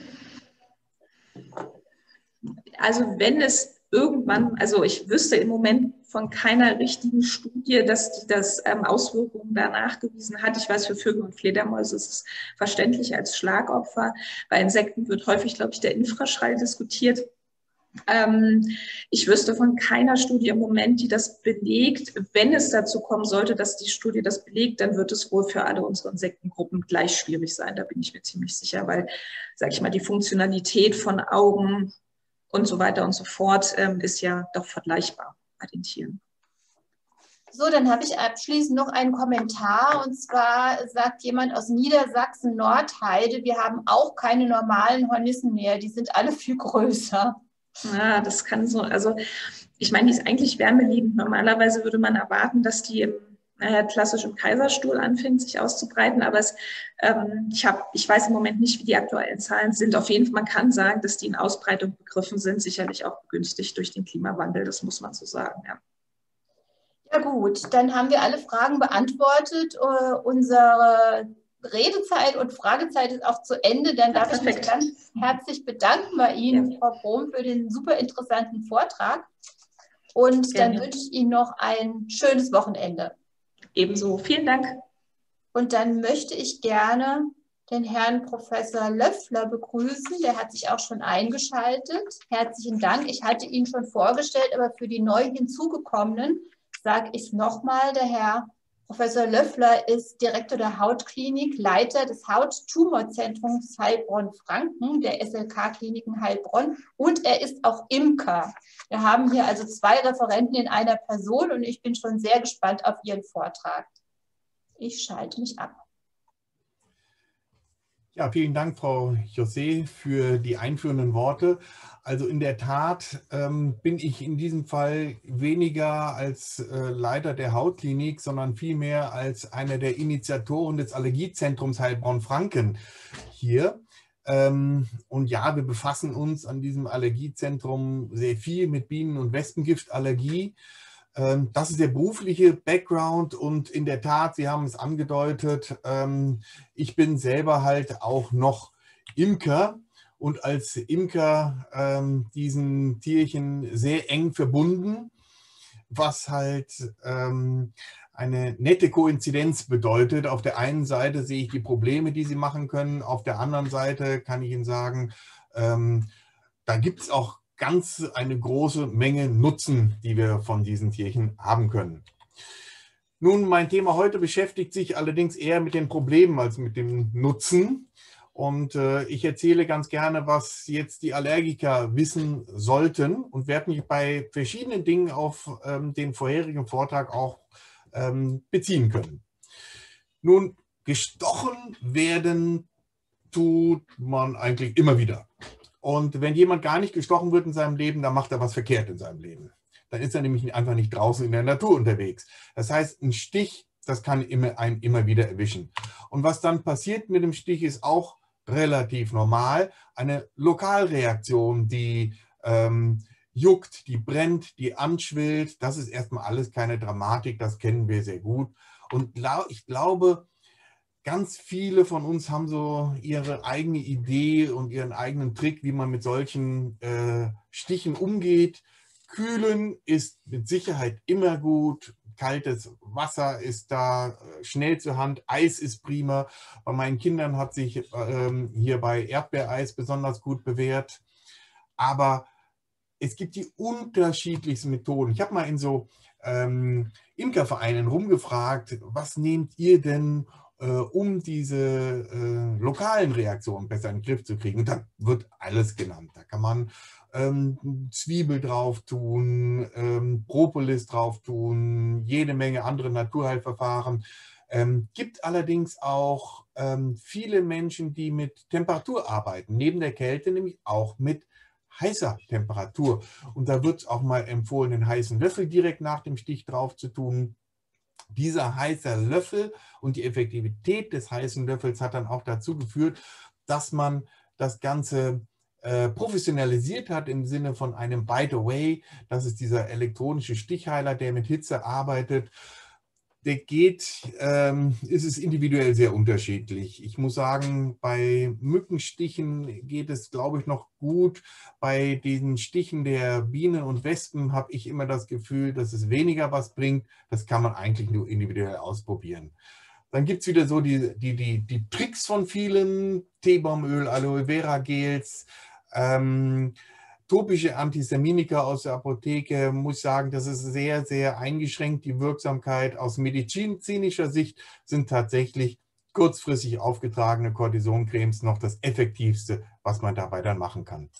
S2: Also wenn es irgendwann, also ich wüsste im Moment von keiner richtigen Studie, dass die das ähm, Auswirkungen da nachgewiesen hat. Ich weiß, für Vögel und Fledermäuse ist es verständlich als Schlagopfer. Bei Insekten wird häufig, glaube ich, der Infraschall diskutiert. Ähm, ich wüsste von keiner Studie im Moment, die das belegt. Wenn es dazu kommen sollte, dass die Studie das belegt, dann wird es wohl für alle unsere Insektengruppen gleich schwierig sein. Da bin ich mir ziemlich sicher, weil, sage ich mal, die Funktionalität von Augen und so weiter und so fort ähm, ist ja doch vergleichbar bei den Tieren.
S1: So, dann habe ich abschließend noch einen Kommentar, und zwar sagt jemand aus Niedersachsen, Nordheide, wir haben auch keine normalen Hornissen mehr, die sind alle viel größer.
S2: Ja, das kann so, also ich meine, die ist eigentlich wärmeliebend. Normalerweise würde man erwarten, dass die im, naja, klassisch im Kaiserstuhl anfängt, sich auszubreiten. Aber es, ähm, ich, hab, ich weiß im Moment nicht, wie die aktuellen Zahlen sind. Auf jeden Fall, man kann sagen, dass die in Ausbreitung begriffen sind, sicherlich auch begünstigt durch den Klimawandel. Das muss man so sagen, ja.
S1: Ja gut, dann haben wir alle Fragen beantwortet. Uh, unsere Redezeit und Fragezeit ist auch zu Ende. Dann
S2: Ja,
S1: darf ich mich ganz herzlich bedanken bei Ihnen, ja, Frau Brohm, für den super interessanten Vortrag. Und dann ja, wünsche ich Ihnen noch ein schönes Wochenende.
S2: Ebenso, vielen Dank.
S1: Und dann möchte ich gerne den Herrn Professor Löffler begrüßen. Der hat sich auch schon eingeschaltet. Herzlichen Dank. Ich hatte ihn schon vorgestellt, aber für die neu hinzugekommenen sage ich nochmal, der Herr Professor Löffler ist Direktor der Hautklinik, Leiter des Hauttumorzentrums Heilbronn-Franken, der S L K-Kliniken Heilbronn, und er ist auch Imker. Wir haben hier also zwei Referenten in einer Person und ich bin schon sehr gespannt auf Ihren Vortrag. Ich schalte mich ab.
S3: Ja, vielen Dank, Frau José, für die einführenden Worte. Also in der Tat ähm, bin ich in diesem Fall weniger als äh, Leiter der Hautklinik, sondern vielmehr als einer der Initiatoren des Allergiezentrums Heilbronn-Franken hier. Ähm, und ja, wir befassen uns an diesem Allergiezentrum sehr viel mit Bienen- und Wespengiftallergie. Das ist der berufliche Background und in der Tat, Sie haben es angedeutet, ich bin selber halt auch noch Imker und als Imker diesen Tierchen sehr eng verbunden, was halt eine nette Koinzidenz bedeutet. Auf der einen Seite sehe ich die Probleme, die sie machen können, auf der anderen Seite kann ich Ihnen sagen, da gibt es auch ganz eine große Menge Nutzen, die wir von diesen Tierchen haben können. Nun, mein Thema heute beschäftigt sich allerdings eher mit den Problemen als mit dem Nutzen. Und äh, ich erzähle ganz gerne, was jetzt die Allergiker wissen sollten und werde mich bei verschiedenen Dingen auf ähm, den vorherigen Vortrag auch ähm, beziehen können. Nun, gestochen werden tut man eigentlich immer wieder. Und wenn jemand gar nicht gestochen wird in seinem Leben, dann macht er was verkehrt in seinem Leben. Dann ist er nämlich einfach nicht draußen in der Natur unterwegs. Das heißt, ein Stich, das kann immer, einen immer wieder erwischen. Und was dann passiert mit dem Stich, ist auch relativ normal. Eine Lokalreaktion, die ähm, juckt, die brennt, die anschwillt. Das ist erstmal alles keine Dramatik, das kennen wir sehr gut. Und ich glaube, ganz viele von uns haben so ihre eigene Idee und ihren eigenen Trick, wie man mit solchen äh, Stichen umgeht. Kühlen ist mit Sicherheit immer gut. Kaltes Wasser ist da schnell zur Hand. Eis ist prima. Bei meinen Kindern hat sich ähm, hier bei Erdbeereis besonders gut bewährt. Aber es gibt die unterschiedlichsten Methoden. Ich habe mal in so ähm, Imkervereinen rumgefragt, was nehmt ihr denn, um diese äh, lokalen Reaktionen besser in den Griff zu kriegen. Und da wird alles genannt. Da kann man ähm, Zwiebel drauf tun, ähm, Propolis drauf tun, jede Menge andere Naturheilverfahren. Ähm, gibt allerdings auch ähm, viele Menschen, die mit Temperatur arbeiten, neben der Kälte nämlich auch mit heißer Temperatur. Und da wird auch mal empfohlen, den heißen Löffel direkt nach dem Stich drauf zu tun. Dieser heiße Löffel und die Effektivität des heißen Löffels hat dann auch dazu geführt, dass man das Ganze äh, professionalisiert hat im Sinne von einem Bite Away. Das ist dieser elektronische Stichheiler, der mit Hitze arbeitet. Der geht, ähm, ist es individuell sehr unterschiedlich. Ich muss sagen, bei Mückenstichen geht es, glaube ich, noch gut. Bei den Stichen der Bienen und Wespen habe ich immer das Gefühl, dass es weniger was bringt. Das kann man eigentlich nur individuell ausprobieren. Dann gibt es wieder so die, die, die, die Tricks von vielen, Teebaumöl, Aloe Vera Gels, ähm, topische Antihistaminika aus der Apotheke, muss ich sagen, das ist sehr, sehr eingeschränkt. Die Wirksamkeit aus medizinischer Sicht sind tatsächlich kurzfristig aufgetragene Cortisoncremes noch das Effektivste, was man dabei dann machen kann.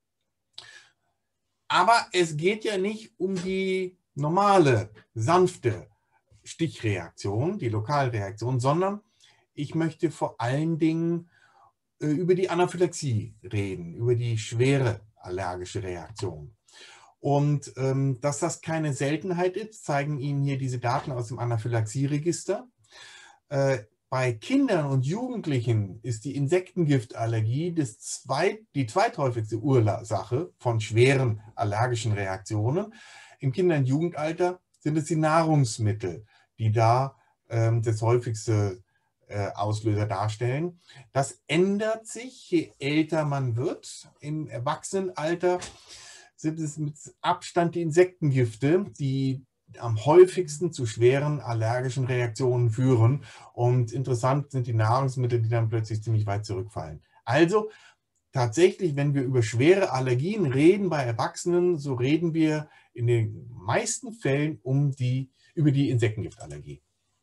S3: Aber es geht ja nicht um die normale, sanfte Stichreaktion, die Lokalreaktion, sondern ich möchte vor allen Dingen äh, über die Anaphylaxie reden, über die schwere allergische Reaktionen. Und ähm, dass das keine Seltenheit ist, zeigen Ihnen hier diese Daten aus dem Anaphylaxie-Register. Äh, bei Kindern und Jugendlichen ist die Insektengiftallergie das zweit, die zweithäufigste Ursache von schweren allergischen Reaktionen. Im Kinder- und Jugendalter sind es die Nahrungsmittel, die da ähm, das häufigste äh, Auslöser darstellen. Das ändert sich, je älter man wird. Im Erwachsenenalter sind es mit Abstand die Insektengifte, die am häufigsten zu schweren allergischen Reaktionen führen. Und interessant sind die Nahrungsmittel, die dann plötzlich ziemlich weit zurückfallen. Also tatsächlich, wenn wir über schwere Allergien reden bei Erwachsenen, so reden wir in den meisten Fällen um die, über die Insektengiftallergie.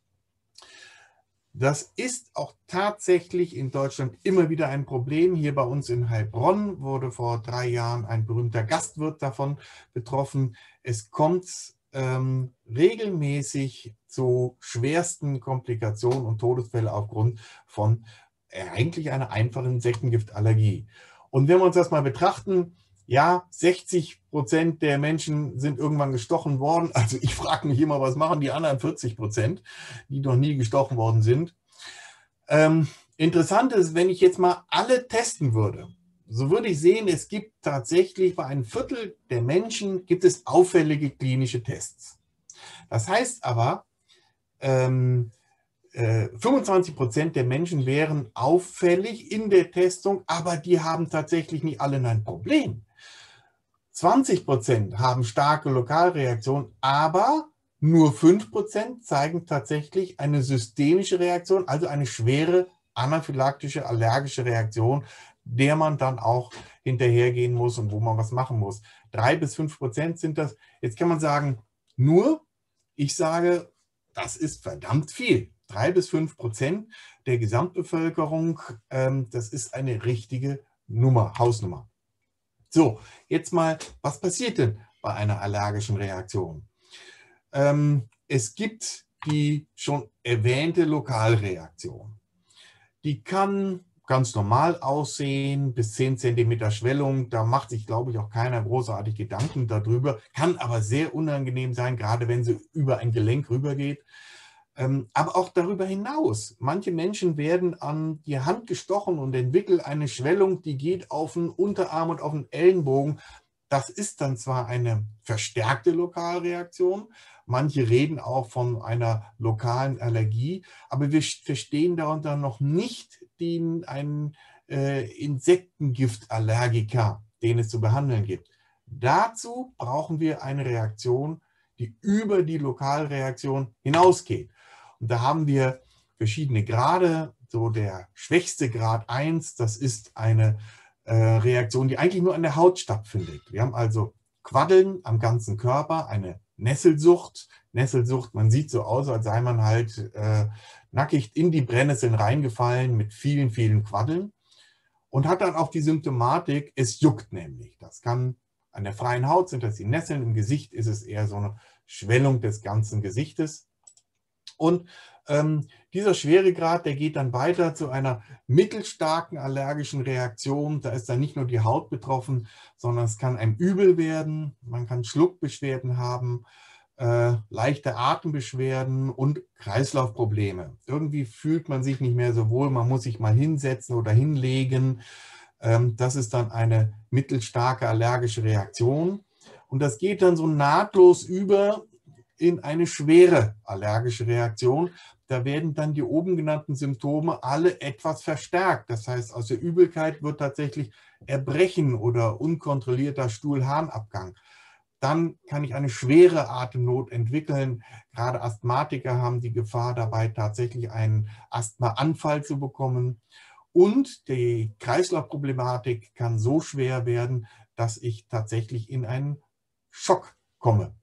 S3: Das ist auch tatsächlich in Deutschland immer wieder ein Problem. Hier bei uns in Heilbronn wurde vor drei Jahren ein berühmter Gastwirt davon betroffen. Es kommt ähm, regelmäßig zu schwersten Komplikationen und Todesfällen aufgrund von äh, eigentlich einer einfachen Insektengiftallergie. Und wenn wir uns das mal betrachten, ja, sechzig Prozent der Menschen sind irgendwann gestochen worden. Also ich frage mich immer, was machen die anderen vierzig Prozent, die noch nie gestochen worden sind. Ähm, interessant ist, wenn ich jetzt mal alle testen würde, so würde ich sehen, es gibt tatsächlich bei einem Viertel der Menschen gibt es auffällige klinische Tests. Das heißt aber, ähm, fünfundzwanzig Prozent der Menschen wären auffällig in der Testung, aber die haben tatsächlich nicht alle ein Problem. zwanzig Prozent haben starke Lokalreaktionen, aber nur fünf Prozent zeigen tatsächlich eine systemische Reaktion, also eine schwere anaphylaktische allergische Reaktion, der man dann auch hinterhergehen muss und wo man was machen muss. Drei bis fünf Prozent sind das. Jetzt kann man sagen, nur, ich sage, das ist verdammt viel. Drei bis fünf Prozent der Gesamtbevölkerung, ähm, das ist eine richtige Nummer, Hausnummer. So, jetzt mal, was passiert denn bei einer allergischen Reaktion? Ähm, es gibt die schon erwähnte Lokalreaktion. Die kann ganz normal aussehen, bis zehn Zentimeter Schwellung. Da macht sich, glaube ich, auch keiner großartig Gedanken darüber. Kann aber sehr unangenehm sein, gerade wenn sie über ein Gelenk rübergeht. Ähm, aber auch darüber hinaus. Manche Menschen werden an die Hand gestochen und entwickeln eine Schwellung, die geht auf den Unterarm und auf den Ellenbogen. Das ist dann zwar eine verstärkte Lokalreaktion, manche reden auch von einer lokalen Allergie, aber wir verstehen darunter noch nicht den, einen äh, Insektengiftallergiker, den es zu behandeln gibt. Dazu brauchen wir eine Reaktion, die über die Lokalreaktion hinausgeht. Und da haben wir verschiedene Grade. So der schwächste Grad eins, das ist eine äh, Reaktion, die eigentlich nur an der Haut stattfindet. Wir haben also Quaddeln am ganzen Körper, eine Nesselsucht. Nesselsucht, man sieht so aus, als sei man halt äh, nackig in die Brennnesseln reingefallen mit vielen, vielen Quaddeln. Und hat dann auch die Symptomatik, es juckt nämlich. Das kann an der freien Haut, sind das die Nesseln, im Gesicht ist es eher so eine Schwellung des ganzen Gesichtes. Und ähm, dieser Schweregrad, der geht dann weiter zu einer mittelstarken allergischen Reaktion. Da ist dann nicht nur die Haut betroffen, sondern es kann einem übel werden. Man kann Schluckbeschwerden haben, äh, leichte Atembeschwerden und Kreislaufprobleme. Irgendwie fühlt man sich nicht mehr so wohl, man muss sich mal hinsetzen oder hinlegen. Ähm, das ist dann eine mittelstarke allergische Reaktion. Und das geht dann so nahtlos über in eine schwere allergische Reaktion. Da werden dann die oben genannten Symptome alle etwas verstärkt. Das heißt, aus der Übelkeit wird tatsächlich Erbrechen oder unkontrollierter Stuhlharnabgang. Dann kann ich eine schwere Atemnot entwickeln. Gerade Asthmatiker haben die Gefahr dabei, tatsächlich einen Asthmaanfall zu bekommen. Und die Kreislaufproblematik kann so schwer werden, dass ich tatsächlich in einen Schock komme.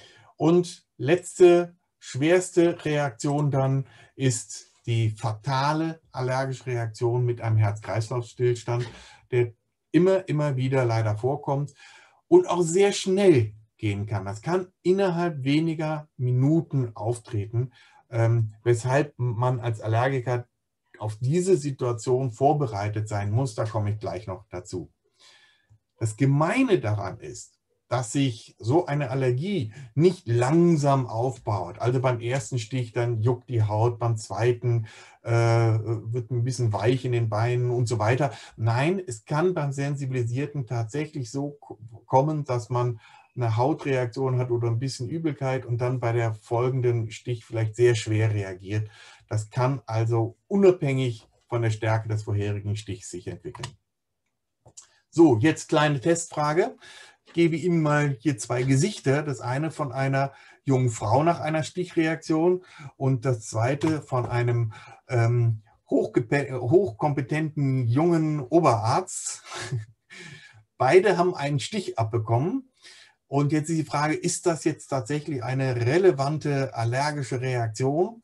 S3: Und letzte, schwerste Reaktion dann ist die fatale allergische Reaktion mit einem Herz-Kreislauf-Stillstand, der immer, immer wieder leider vorkommt und auch sehr schnell gehen kann. Das kann innerhalb weniger Minuten auftreten, ähm, weshalb man als Allergiker auf diese Situation vorbereitet sein muss. Da komme ich gleich noch dazu. Das Gemeine daran ist, dass sich so eine Allergie nicht langsam aufbaut. Also beim ersten Stich, dann juckt die Haut, beim zweiten äh, wird ein bisschen weich in den Beinen und so weiter. Nein, es kann beim Sensibilisierten tatsächlich so kommen, dass man eine Hautreaktion hat oder ein bisschen Übelkeit und dann bei der folgenden Stich vielleicht sehr schwer reagiert. Das kann also unabhängig von der Stärke des vorherigen Stichs sich entwickeln. So, jetzt kleine Testfrage. Ich gebe Ihnen mal hier zwei Gesichter. Das eine von einer jungen Frau nach einer Stichreaktion und das zweite von einem ähm, hochkompetenten jungen Oberarzt. Beide haben einen Stich abbekommen. Und jetzt ist die Frage, ist das jetzt tatsächlich eine relevante allergische Reaktion?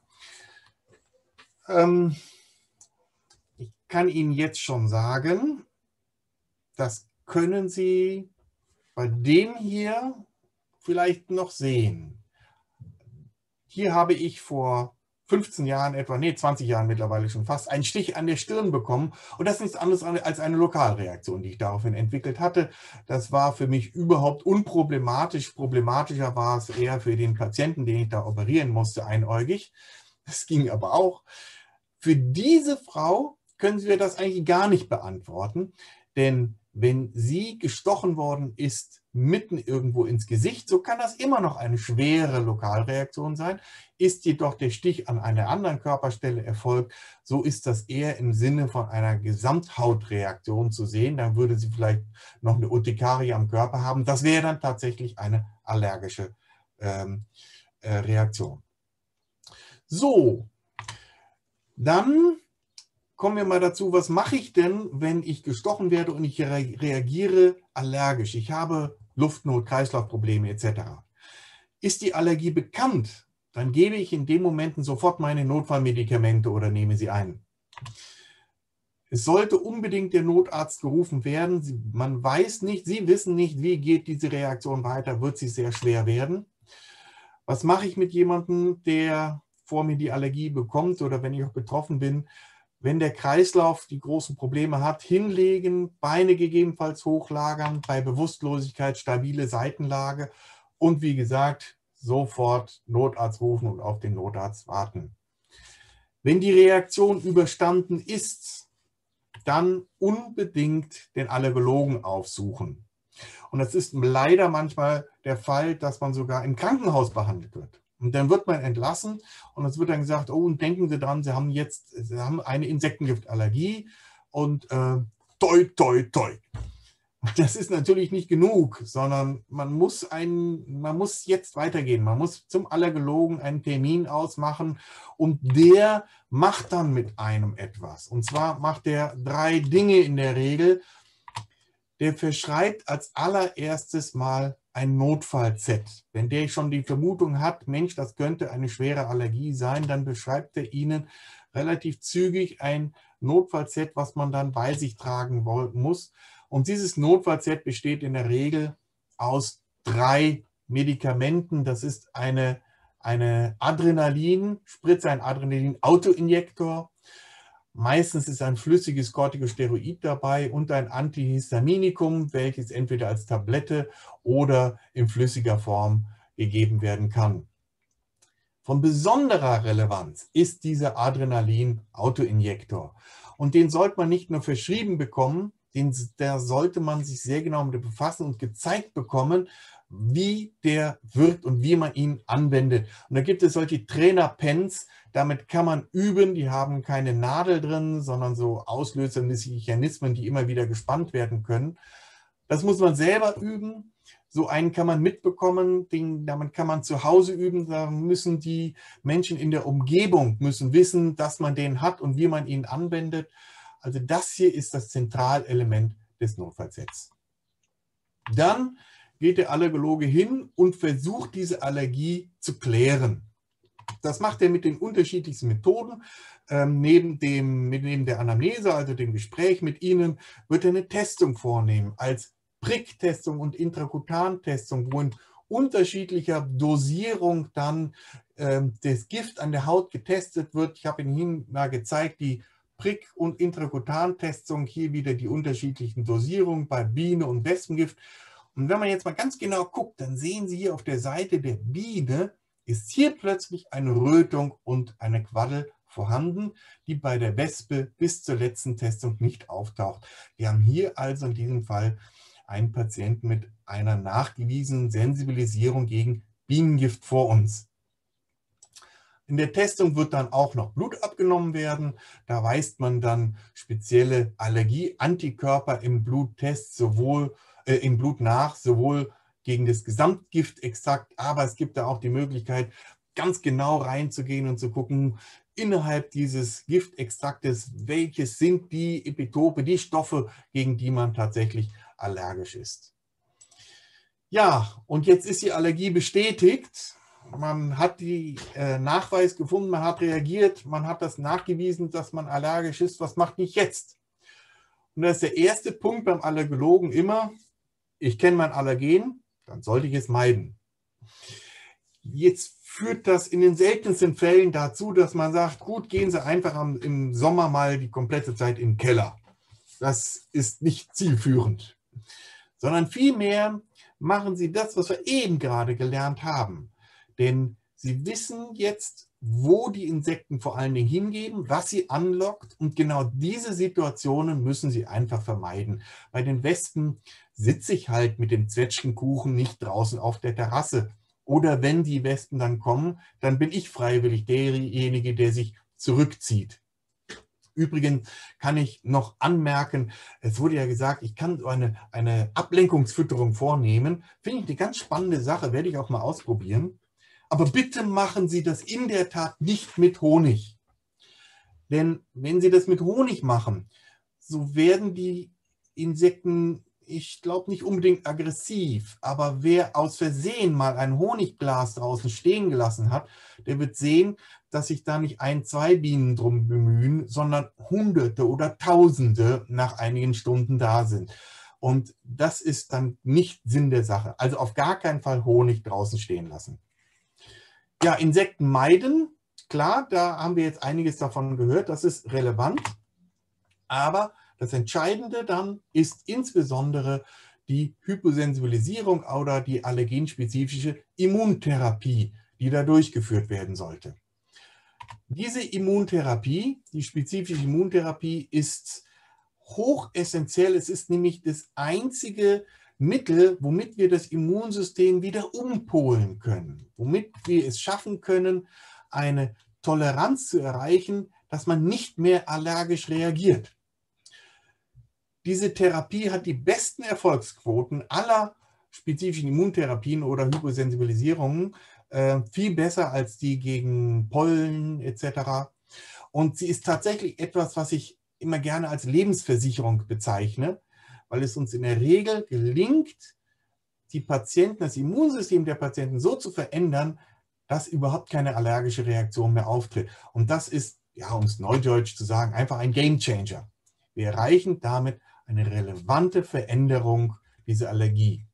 S3: Ähm, ich kann Ihnen jetzt schon sagen, das können Sie bei dem hier vielleicht noch sehen. Hier habe ich vor fünfzehn Jahren etwa, nee, zwanzig Jahren mittlerweile schon fast, einen Stich an der Stirn bekommen. Und das ist nichts anderes als eine Lokalreaktion, die ich daraufhin entwickelt hatte. Das war für mich überhaupt unproblematisch. Problematischer war es eher für den Patienten, den ich da operieren musste, einäugig. Das ging aber auch. Für diese Frau können wir das eigentlich gar nicht beantworten, denn wenn sie gestochen worden ist, mitten irgendwo ins Gesicht, so kann das immer noch eine schwere Lokalreaktion sein. Ist jedoch der Stich an einer anderen Körperstelle erfolgt, so ist das eher im Sinne von einer Gesamthautreaktion zu sehen. Dann würde sie vielleicht noch eine Urtikarie am Körper haben. Das wäre dann tatsächlich eine allergische ähm, äh, Reaktion. So, dann kommen wir mal dazu, was mache ich denn, wenn ich gestochen werde und ich reagiere allergisch? Ich habe Luftnot, Kreislaufprobleme et cetera. Ist die Allergie bekannt, dann gebe ich in den Momenten sofort meine Notfallmedikamente oder nehme sie ein. Es sollte unbedingt der Notarzt gerufen werden. Man weiß nicht, Sie wissen nicht, wie geht diese Reaktion weiter, wird sie sehr schwer werden. Was mache ich mit jemandem, der vor mir die Allergie bekommt oder wenn ich auch betroffen bin? Wenn der Kreislauf die großen Probleme hat, hinlegen, Beine gegebenenfalls hochlagern, bei Bewusstlosigkeit stabile Seitenlage und wie gesagt, sofort Notarzt rufen und auf den Notarzt warten. Wenn die Reaktion überstanden ist, dann unbedingt den Allergologen aufsuchen. Und das ist leider manchmal der Fall, dass man sogar im Krankenhaus behandelt wird. Und dann wird man entlassen und es wird dann gesagt, oh, und denken Sie dran, Sie haben jetzt Sie haben eine Insektengiftallergie und äh, toi, toi, toi. Das ist natürlich nicht genug, sondern man muss, ein, man muss jetzt weitergehen. Man muss zum Allergologen einen Termin ausmachen und der macht dann mit einem etwas. Und zwar macht er drei Dinge in der Regel. Der verschreibt als allererstes mal ein Notfall-Z. Wenn der schon die Vermutung hat, Mensch, das könnte eine schwere Allergie sein, dann beschreibt er Ihnen relativ zügig ein Notfall-Z, was man dann bei sich tragen muss. Und dieses Notfall-Z besteht in der Regel aus drei Medikamenten. Das ist eine, eine Adrenalin-Spritze, ein Adrenalin-Autoinjektor. Meistens ist ein flüssiges Corticosteroid dabei und ein Antihistaminikum, welches entweder als Tablette oder in flüssiger Form gegeben werden kann. Von besonderer Relevanz ist dieser Adrenalin-Autoinjektor. Und den sollte man nicht nur verschrieben bekommen, den, da sollte man sich sehr genau mit befassen und gezeigt bekommen, wie der wirkt und wie man ihn anwendet. Und da gibt es solche Trainer-Pens, damit kann man üben, die haben keine Nadel drin, sondern so Auslösermechanismen, die immer wieder gespannt werden können. Das muss man selber üben. So einen kann man mitbekommen, den, damit kann man zu Hause üben. Da müssen die Menschen in der Umgebung müssen wissen, dass man den hat und wie man ihn anwendet. Also das hier ist das Zentralelement des Notfallsets. Dann geht der Allergologe hin und versucht, diese Allergie zu klären. Das macht er mit den unterschiedlichsten Methoden. Ähm, neben, dem, neben der Anamnese, also dem Gespräch mit Ihnen, wird er eine Testung vornehmen, als Pricktestung und Intrakutantestung, wo in unterschiedlicher Dosierung dann ähm, das Gift an der Haut getestet wird. Ich habe Ihnen mal gezeigt, die Prick- und Intrakutan-Testung, hier wieder die unterschiedlichen Dosierungen bei Biene- und Wespengift. Und wenn man jetzt mal ganz genau guckt, dann sehen Sie hier auf der Seite der Biene, ist hier plötzlich eine Rötung und eine Quaddel vorhanden, die bei der Wespe bis zur letzten Testung nicht auftaucht. Wir haben hier also in diesem Fall einen Patienten mit einer nachgewiesenen Sensibilisierung gegen Bienengift vor uns. In der Testung wird dann auch noch Blut abgenommen werden. Da weist man dann spezielle Allergie-Antikörper im Bluttest sowohl äh, im Blut nach, sowohl gegen das Gesamtgiftextrakt, aber es gibt da auch die Möglichkeit, ganz genau reinzugehen und zu gucken, innerhalb dieses Giftextraktes, welches sind die Epitope, die Stoffe, gegen die man tatsächlich allergisch ist. Ja, und jetzt ist die Allergie bestätigt. Man hat den äh, Nachweis gefunden, man hat reagiert, man hat das nachgewiesen, dass man allergisch ist. Was macht mich jetzt? Und das ist der erste Punkt beim Allergologen immer, ich kenne mein Allergen, dann sollte ich es meiden. Jetzt führt das in den seltensten Fällen dazu, dass man sagt, gut, gehen Sie einfach im Sommer mal die komplette Zeit in den Keller. Das ist nicht zielführend, sondern vielmehr machen Sie das, was wir eben gerade gelernt haben. Denn Sie wissen jetzt, wo die Insekten vor allen Dingen hingehen, was sie anlockt, und genau diese Situationen müssen Sie einfach vermeiden. Bei den Wespen sitze ich halt mit dem Zwetschgenkuchen nicht draußen auf der Terrasse. Oder wenn die Wespen dann kommen, dann bin ich freiwillig derjenige, der sich zurückzieht. Übrigens kann ich noch anmerken, es wurde ja gesagt, ich kann so eine, eine Ablenkungsfütterung vornehmen. Finde ich eine ganz spannende Sache, werde ich auch mal ausprobieren. Aber bitte machen Sie das in der Tat nicht mit Honig. Denn wenn Sie das mit Honig machen, so werden die Insekten, ich glaube, nicht unbedingt aggressiv, aber wer aus Versehen mal ein Honigglas draußen stehen gelassen hat, der wird sehen, dass sich da nicht ein, zwei Bienen drum bemühen, sondern Hunderte oder Tausende nach einigen Stunden da sind. Und das ist dann nicht Sinn der Sache. Also auf gar keinen Fall Honig draußen stehen lassen. Ja, Insekten meiden, klar, da haben wir jetzt einiges davon gehört, das ist relevant, aber das Entscheidende dann ist insbesondere die Hyposensibilisierung oder die allergenspezifische Immuntherapie, die da durchgeführt werden sollte. Diese Immuntherapie, die spezifische Immuntherapie, ist hochessentiell. Es ist nämlich das einzige Mittel, womit wir das Immunsystem wieder umpolen können, womit wir es schaffen können, eine Toleranz zu erreichen, dass man nicht mehr allergisch reagiert. Diese Therapie hat die besten Erfolgsquoten aller spezifischen Immuntherapien oder Hyposensibilisierungen, äh, viel besser als die gegen Pollen et cetera. Und sie ist tatsächlich etwas, was ich immer gerne als Lebensversicherung bezeichne, weil es uns in der Regel gelingt, die Patienten, das Immunsystem der Patienten so zu verändern, dass überhaupt keine allergische Reaktion mehr auftritt. Und das ist, ja, um es neudeutsch zu sagen, einfach ein Gamechanger. Wir erreichen damit eine relevante Veränderung dieser Allergie.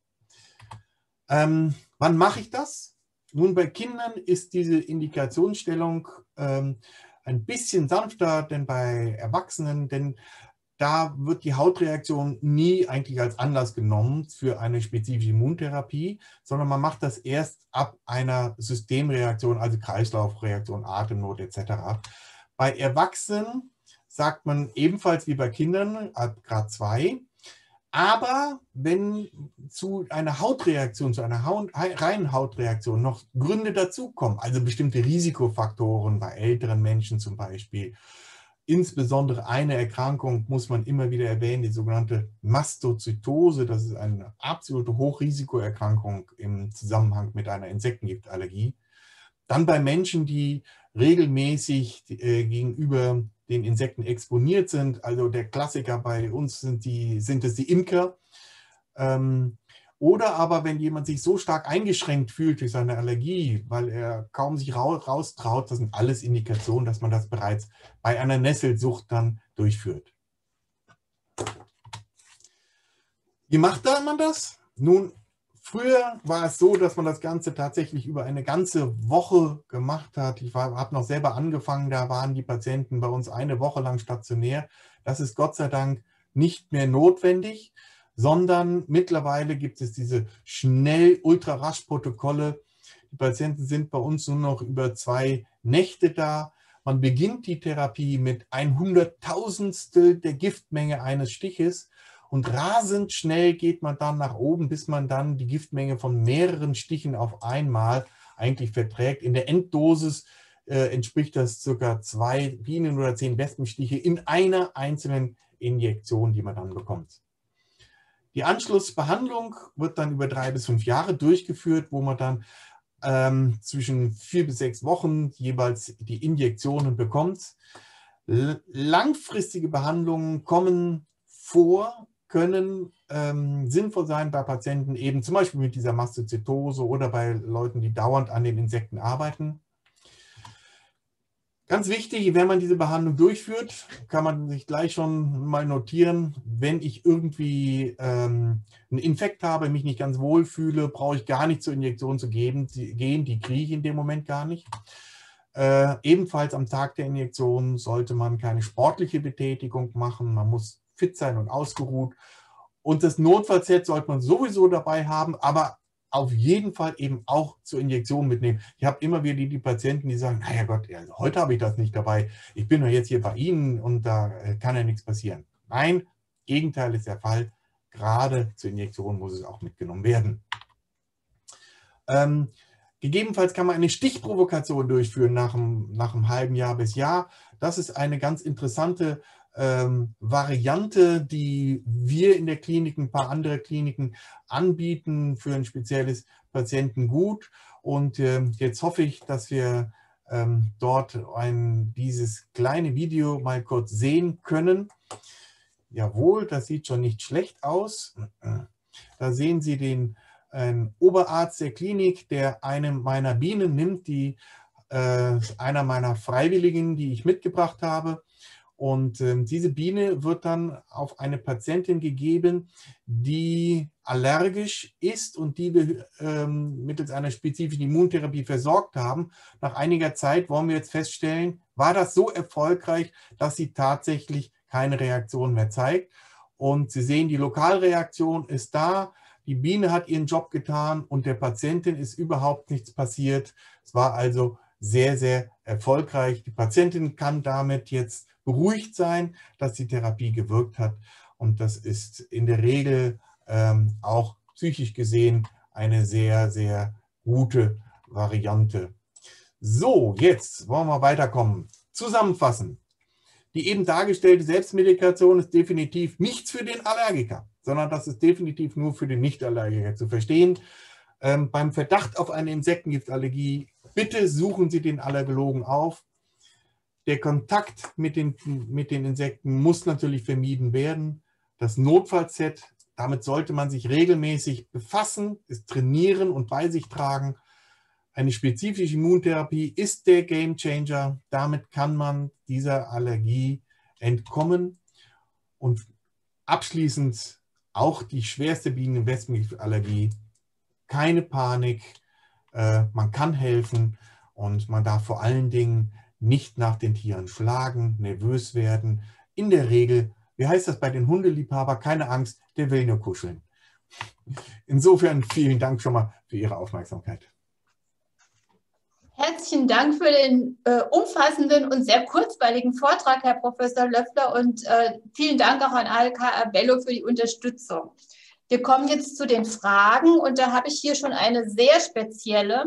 S3: Ähm, wann mache ich das? Nun, bei Kindern ist diese Indikationsstellung ähm, ein bisschen sanfter, denn bei Erwachsenen, denn da wird die Hautreaktion nie eigentlich als Anlass genommen für eine spezifische Immuntherapie, sondern man macht das erst ab einer Systemreaktion, also Kreislaufreaktion, Atemnot et cetera. Bei Erwachsenen sagt man ebenfalls wie bei Kindern ab Grad zwei, aber wenn zu einer Hautreaktion, zu einer Haut, reinen Hautreaktion noch Gründe dazukommen, also bestimmte Risikofaktoren bei älteren Menschen zum Beispiel, insbesondere eine Erkrankung muss man immer wieder erwähnen, die sogenannte Mastozytose. Das ist eine absolute Hochrisikoerkrankung im Zusammenhang mit einer Insektengiftallergie. Dann bei Menschen, die regelmäßig äh, gegenüber den Insekten exponiert sind. Also der Klassiker bei uns sind, die, sind es die Imker. Ähm, Oder aber, wenn jemand sich so stark eingeschränkt fühlt durch seine Allergie, weil er kaum sich raustraut, das sind alles Indikationen, dass man das bereits bei einer Nesselsucht dann durchführt. Wie macht man das? Nun, früher war es so, dass man das Ganze tatsächlich über eine ganze Woche gemacht hat. Ich habe noch selber angefangen, da waren die Patienten bei uns eine Woche lang stationär. Das ist Gott sei Dank nicht mehr notwendig, sondern mittlerweile gibt es diese schnell Ultra-Rasch-Protokolle. Die Patienten sind bei uns nur noch über zwei Nächte da. Man beginnt die Therapie mit ein Hunderttausendstel der Giftmenge eines Stiches und rasend schnell geht man dann nach oben, bis man dann die Giftmenge von mehreren Stichen auf einmal eigentlich verträgt. In der Enddosis äh, entspricht das ca. zwei Bienen- oder zehn Wespenstiche in einer einzelnen Injektion, die man dann bekommt. Die Anschlussbehandlung wird dann über drei bis fünf Jahre durchgeführt, wo man dann ähm, zwischen vier bis sechs Wochen jeweils die Injektionen bekommt. L- langfristige Behandlungen kommen vor, können ähm, sinnvoll sein bei Patienten, eben zum Beispiel mit dieser Mastozytose oder bei Leuten, die dauernd an den Insekten arbeiten. Ganz wichtig, wenn man diese Behandlung durchführt, kann man sich gleich schon mal notieren, wenn ich irgendwie ähm, einen Infekt habe, mich nicht ganz wohl fühle, brauche ich gar nicht zur Injektion zu geben, die, gehen, die kriege ich in dem Moment gar nicht. Äh, ebenfalls am Tag der Injektion sollte man keine sportliche Betätigung machen, man muss fit sein und ausgeruht. Und das Notfallset sollte man sowieso dabei haben, aber auf jeden Fall eben auch zur Injektion mitnehmen. Ich habe immer wieder die, die Patienten, die sagen, naja Gott, also heute habe ich das nicht dabei. Ich bin doch jetzt hier bei Ihnen und da kann ja nichts passieren. Nein, Gegenteil ist der Fall. Gerade zur Injektion muss es auch mitgenommen werden. Ähm, gegebenenfalls kann man eine Stichprovokation durchführen nach einem, nach einem halben Jahr bis Jahr. Das ist eine ganz interessante Ähm, Variante, die wir in der Klinik, ein paar andere Kliniken anbieten für ein spezielles Patientengut. Und äh, jetzt hoffe ich, dass wir ähm, dort ein, dieses kleine Video mal kurz sehen können. Jawohl, das sieht schon nicht schlecht aus. Da sehen Sie den ähm, Oberarzt der Klinik, der eine meiner Bienen nimmt, die, äh, einer meiner Freiwilligen, die ich mitgebracht habe. Und ähm, diese Biene wird dann auf eine Patientin gegeben, die allergisch ist und die wir ähm, mittels einer spezifischen Immuntherapie versorgt haben. Nach einiger Zeit wollen wir jetzt feststellen, war das so erfolgreich, dass sie tatsächlich keine Reaktion mehr zeigt. Und Sie sehen, die Lokalreaktion ist da. Die Biene hat ihren Job getan und der Patientin ist überhaupt nichts passiert. Es war also sehr, sehr erfolgreich. Die Patientin kann damit jetzt beruhigt sein, dass die Therapie gewirkt hat. Und das ist in der Regel ähm, auch psychisch gesehen eine sehr, sehr gute Variante. So, jetzt wollen wir weiterkommen. Zusammenfassen. Die eben dargestellte Selbstmedikation ist definitiv nichts für den Allergiker, sondern das ist definitiv nur für den Nicht-Allergiker zu verstehen. Ähm, beim Verdacht auf eine Insektengiftallergie, bitte suchen Sie den Allergologen auf. Der Kontakt mit den, mit den Insekten muss natürlich vermieden werden. Das Notfallset, damit sollte man sich regelmäßig befassen, es trainieren und bei sich tragen. Eine spezifische Immuntherapie ist der Gamechanger. Damit kann man dieser Allergie entkommen. Und abschließend auch die schwerste Bienen- und Wespengichtallergie. Keine Panik, äh, man kann helfen und man darf vor allen Dingen nicht nach den Tieren schlagen, nervös werden. In der Regel, wie heißt das bei den Hundeliebhabern, keine Angst, der will nur kuscheln. Insofern vielen Dank schon mal für Ihre Aufmerksamkeit.
S1: Herzlichen Dank für den äh, umfassenden und sehr kurzweiligen Vortrag, Herr Professor Löffler, und äh, vielen Dank auch an A L K Abello für die Unterstützung. Wir kommen jetzt zu den Fragen und da habe ich hier schon eine sehr spezielle.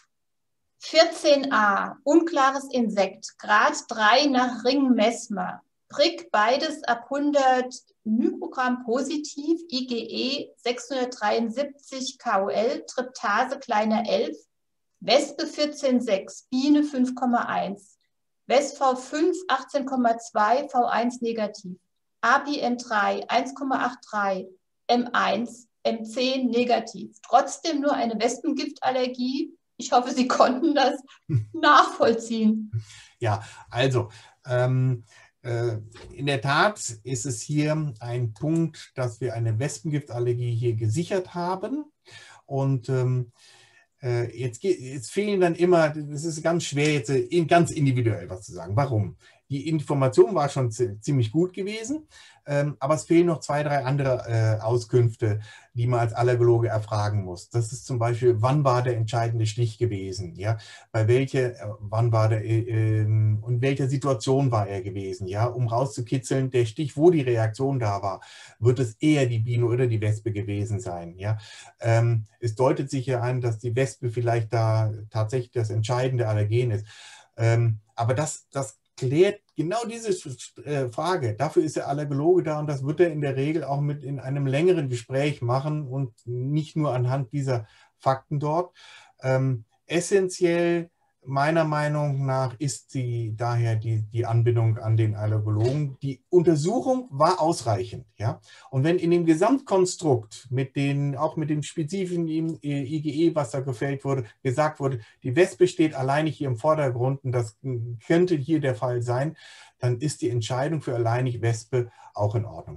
S1: vierzehn a, unklares Insekt, Grad drei nach Ring-Messmer. Prick beides ab hundert Mikrogramm positiv, IgE sechshundertdreiundsiebzig, K O L, Tryptase kleiner elf, Wespe vierzehn Komma sechs, Biene fünf Komma eins, West V fünf achtzehn Komma zwei, V eins negativ, A B M drei eins Komma dreiundachtzig, M eins, M zehn negativ. Trotzdem nur eine Wespengiftallergie. Ich hoffe, Sie konnten das nachvollziehen.
S3: Ja, also ähm, äh, in der Tat ist es hier ein Punkt, dass wir eine Wespengiftallergie hier gesichert haben. Und ähm, äh, jetzt, jetzt fehlen dann immer, das ist ganz schwer, jetzt in, ganz individuell was zu sagen. Warum? Die Information war schon ziemlich gut gewesen, ähm, aber es fehlen noch zwei, drei andere äh, Auskünfte, die man als Allergologe erfragen muss. Das ist zum Beispiel, wann war der entscheidende Stich gewesen? Ja? Bei welcher, äh, wann war der, äh, und welcher Situation war er gewesen? Ja? Um rauszukitzeln, der Stich, wo die Reaktion da war, wird es eher die Biene oder die Wespe gewesen sein. Ja? Ähm, es deutet sich ja an, dass die Wespe vielleicht da tatsächlich das entscheidende Allergen ist. Ähm, aber das, das klärt genau diese Frage. Dafür ist der Allergologe da und das wird er in der Regel auch mit in einem längeren Gespräch machen und nicht nur anhand dieser Fakten dort. Ähm, essentiell meiner Meinung nach ist die, daher die, die Anbindung an den Allergologen. Die Untersuchung war ausreichend. Ja? Und wenn in dem Gesamtkonstrukt, mit den, auch mit dem spezifischen I G E, was da gefällt wurde, gesagt wurde, die Wespe steht alleinig hier im Vordergrund und das könnte hier der Fall sein, dann ist die Entscheidung für alleinig Wespe auch in Ordnung.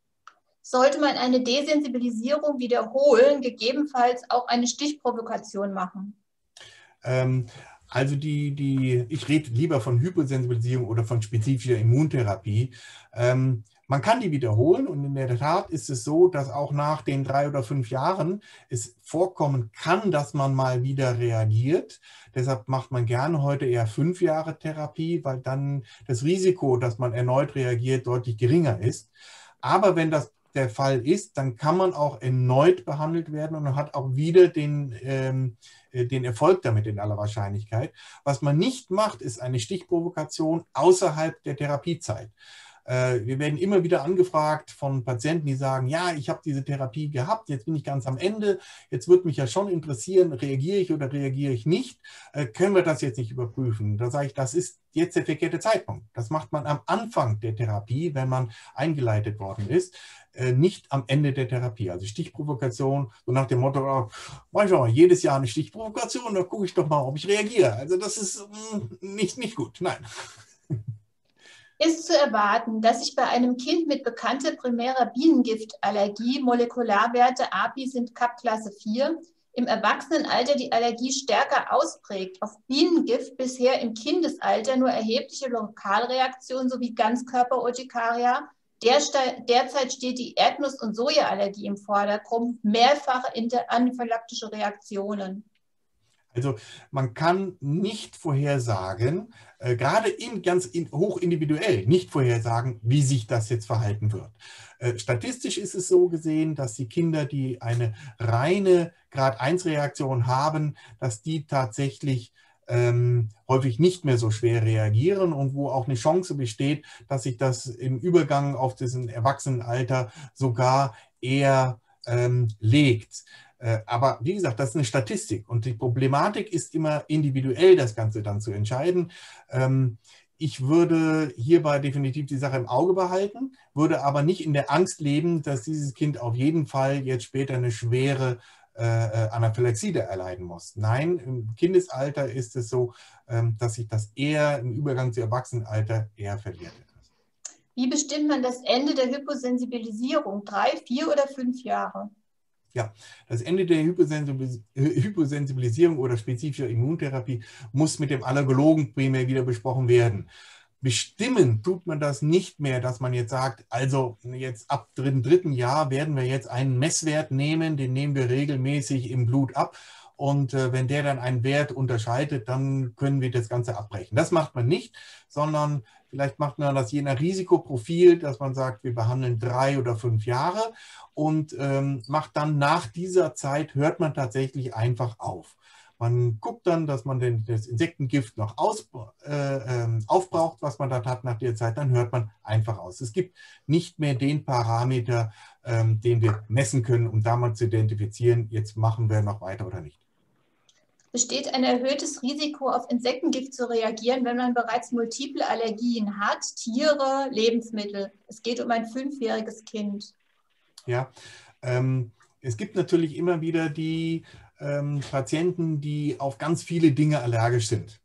S1: Sollte man eine Desensibilisierung wiederholen, gegebenenfalls auch eine Stichprovokation machen?
S3: Ähm, Also die, die, ich rede lieber von Hyposensibilisierung oder von spezifischer Immuntherapie. Ähm, man kann die wiederholen und in der Tat ist es so, dass auch nach den drei oder fünf Jahren es vorkommen kann, dass man mal wieder reagiert. Deshalb macht man gerne heute eher fünf Jahre Therapie, weil dann das Risiko, dass man erneut reagiert, deutlich geringer ist. Aber wenn das der Fall ist, dann kann man auch erneut behandelt werden und man hat auch wieder den, ähm, den Erfolg damit in aller Wahrscheinlichkeit. Was man nicht macht, ist eine Stichprovokation außerhalb der Therapiezeit. Äh, wir werden immer wieder angefragt von Patienten, die sagen, ja, ich habe diese Therapie gehabt, jetzt bin ich ganz am Ende, jetzt würde mich ja schon interessieren, reagiere ich oder reagiere ich nicht, äh, können wir das jetzt nicht überprüfen? Da sage ich, das ist jetzt der verkehrte Zeitpunkt. Das macht man am Anfang der Therapie, wenn man eingeleitet worden ist, äh, nicht am Ende der Therapie. Also Stichprovokation, so nach dem Motto, oh, manchmal jedes Jahr eine Stichprovokation, da gucke ich doch mal, ob ich reagiere. Also das ist mh, nicht, nicht gut, nein.
S1: Ist zu erwarten, dass sich bei einem Kind mit bekannter primärer Bienengiftallergie, Molekularwerte A P I sind C A P-Klasse vier, im Erwachsenenalter die Allergie stärker ausprägt. Auf Bienengift bisher im Kindesalter nur erhebliche Lokalreaktionen sowie Ganzkörperurtikaria. Der, derzeit steht die Erdnuss- und Sojaallergie im Vordergrund, mehrfache anaphylaktische Reaktionen.
S3: Also man kann nicht vorhersagen, äh, gerade in, ganz in, hoch individuell, nicht vorhersagen, wie sich das jetzt verhalten wird. Äh, statistisch ist es so gesehen, dass die Kinder, die eine reine Grad eins Reaktion haben, dass die tatsächlich ähm, häufig nicht mehr so schwer reagieren und wo auch eine Chance besteht, dass sich das im Übergang auf diesen Erwachsenenalter sogar eher ähm, legt. Aber wie gesagt, das ist eine Statistik und die Problematik ist immer individuell, das Ganze dann zu entscheiden. Ich würde hierbei definitiv die Sache im Auge behalten, würde aber nicht in der Angst leben, dass dieses Kind auf jeden Fall jetzt später eine schwere Anaphylaxie erleiden muss. Nein, im Kindesalter ist es so, dass sich das eher im Übergang zu Erwachsenenalter eher verliert.
S1: Wie bestimmt man das Ende der Hyposensibilisierung? Drei, vier oder fünf Jahre?
S3: Ja, das Ende der Hyposensibilisierung oder spezifischer Immuntherapie muss mit dem Allergologen primär wieder besprochen werden. Bestimmen tut man das nicht mehr, dass man jetzt sagt, also jetzt ab dem dritten Jahr werden wir jetzt einen Messwert nehmen, den nehmen wir regelmäßig im Blut ab. Und äh, wenn der dann einen Wert unterscheidet, dann können wir das Ganze abbrechen. Das macht man nicht, sondern vielleicht macht man das je nach Risikoprofil, dass man sagt, wir behandeln drei oder fünf Jahre und ähm, macht dann nach dieser Zeit, hört man tatsächlich einfach auf. Man guckt dann, dass man den, das Insektengift noch aus, äh, äh, aufbraucht, was man da hat nach der Zeit, dann hört man einfach aus. Es gibt nicht mehr den Parameter, ähm, den wir messen können, um damals zu identifizieren, jetzt machen wir noch weiter oder nicht.
S1: Besteht ein erhöhtes Risiko, auf Insektengift zu reagieren, wenn man bereits multiple Allergien hat, Tiere, Lebensmittel? Es geht um ein fünfjähriges Kind.
S3: Ja, ähm, es gibt natürlich immer wieder die ähm, Patienten, die auf ganz viele Dinge allergisch sind.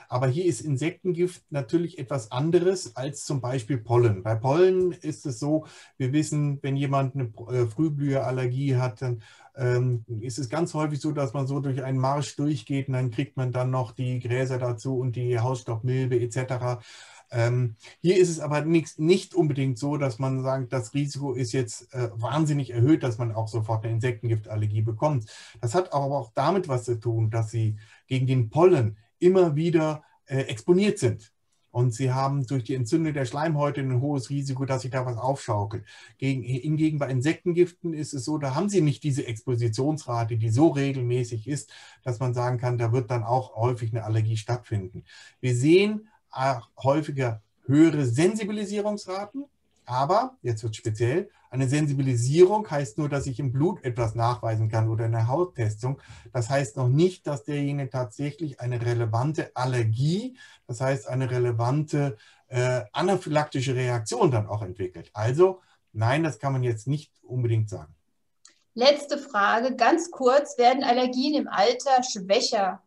S3: Aber hier ist Insektengift natürlich etwas anderes als zum Beispiel Pollen. Bei Pollen ist es so, wir wissen, wenn jemand eine Frühblüherallergie hat, dann ähm, ist es ganz häufig so, dass man so durch einen Marsch durchgeht und dann kriegt man dann noch die Gräser dazu und die Hausstaubmilbe et cetera. Ähm, hier ist es aber nicht, nicht unbedingt so, dass man sagt, das Risiko ist jetzt äh, wahnsinnig erhöht, dass man auch sofort eine Insektengiftallergie bekommt. Das hat aber auch damit was zu tun, dass sie gegen den Pollen immer wieder äh, exponiert sind. Und sie haben durch die Entzündung der Schleimhäute ein hohes Risiko, dass sich da was aufschaukelt. Gegen, hingegen bei Insektengiften ist es so, da haben sie nicht diese Expositionsrate, die so regelmäßig ist, dass man sagen kann, da wird dann auch häufig eine Allergie stattfinden. Wir sehen häufiger höhere Sensibilisierungsraten, aber, jetzt wird es speziell, eine Sensibilisierung heißt nur, dass ich im Blut etwas nachweisen kann oder eine Hauttestung. Das heißt noch nicht, dass derjenige tatsächlich eine relevante Allergie, das heißt eine relevante äh, anaphylaktische Reaktion dann auch entwickelt. Also nein, das kann man jetzt nicht unbedingt sagen.
S1: Letzte Frage, ganz kurz, werden Allergien im Alter schwächer?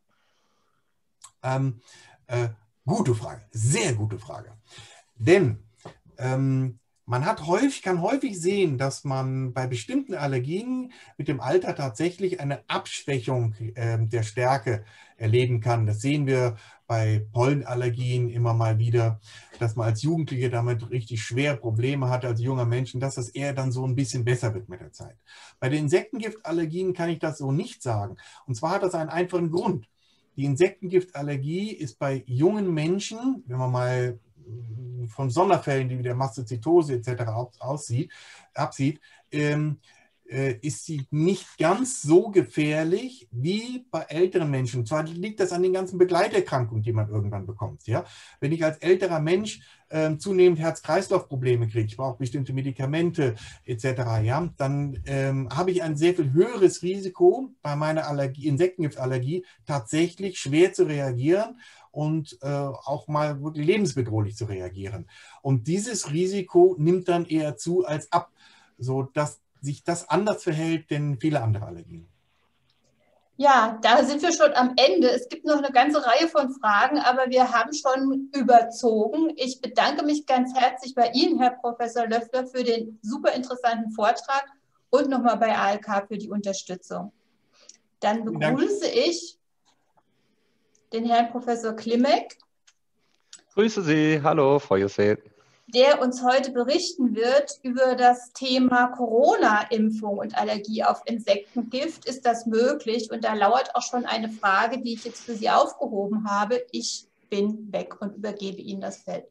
S3: Ähm, äh, Gute Frage, sehr gute Frage. Denn ähm, man hat häufig, kann häufig sehen, dass man bei bestimmten Allergien mit dem Alter tatsächlich eine Abschwächung äh, der Stärke erleben kann. Das sehen wir bei Pollenallergien immer mal wieder, dass man als Jugendliche damit richtig schwer Probleme hat, als junger Mensch, dass das eher dann so ein bisschen besser wird mit der Zeit. Bei den Insektengiftallergien kann ich das so nicht sagen. Und zwar hat das einen einfachen Grund. Die Insektengiftallergie ist bei jungen Menschen, wenn man mal von Sonderfällen, wie der Mastozytose et cetera aussieht, absieht, ähm, äh, ist sie nicht ganz so gefährlich wie bei älteren Menschen. Zwar liegt das an den ganzen Begleiterkrankungen, die man irgendwann bekommt. Ja? Wenn ich als älterer Mensch äh, zunehmend Herz-Kreislauf-Probleme kriege, ich brauche bestimmte Medikamente et cetera, ja, dann ähm, habe ich ein sehr viel höheres Risiko bei meiner Allergie, Insektengiftallergie tatsächlich schwer zu reagieren und äh, auch mal wirklich lebensbedrohlich zu reagieren. Und dieses Risiko nimmt dann eher zu als ab, sodass sich das anders verhält denn viele andere Allergien.
S1: Ja, da sind wir schon am Ende. Es gibt noch eine ganze Reihe von Fragen, aber wir haben schon überzogen. Ich bedanke mich ganz herzlich bei Ihnen, Herr Professor Löffler, für den super interessanten Vortrag und nochmal bei A L K für die Unterstützung. Dann begrüße ich den Herrn Professor Klimek.
S4: Grüße Sie. Hallo, Frau Josse.
S1: Der uns heute berichten wird über das Thema Corona-Impfung und Allergie auf Insektengift. Ist das möglich? Und da lauert auch schon eine Frage, die ich jetzt für Sie aufgehoben habe. Ich bin weg und übergebe Ihnen das Feld.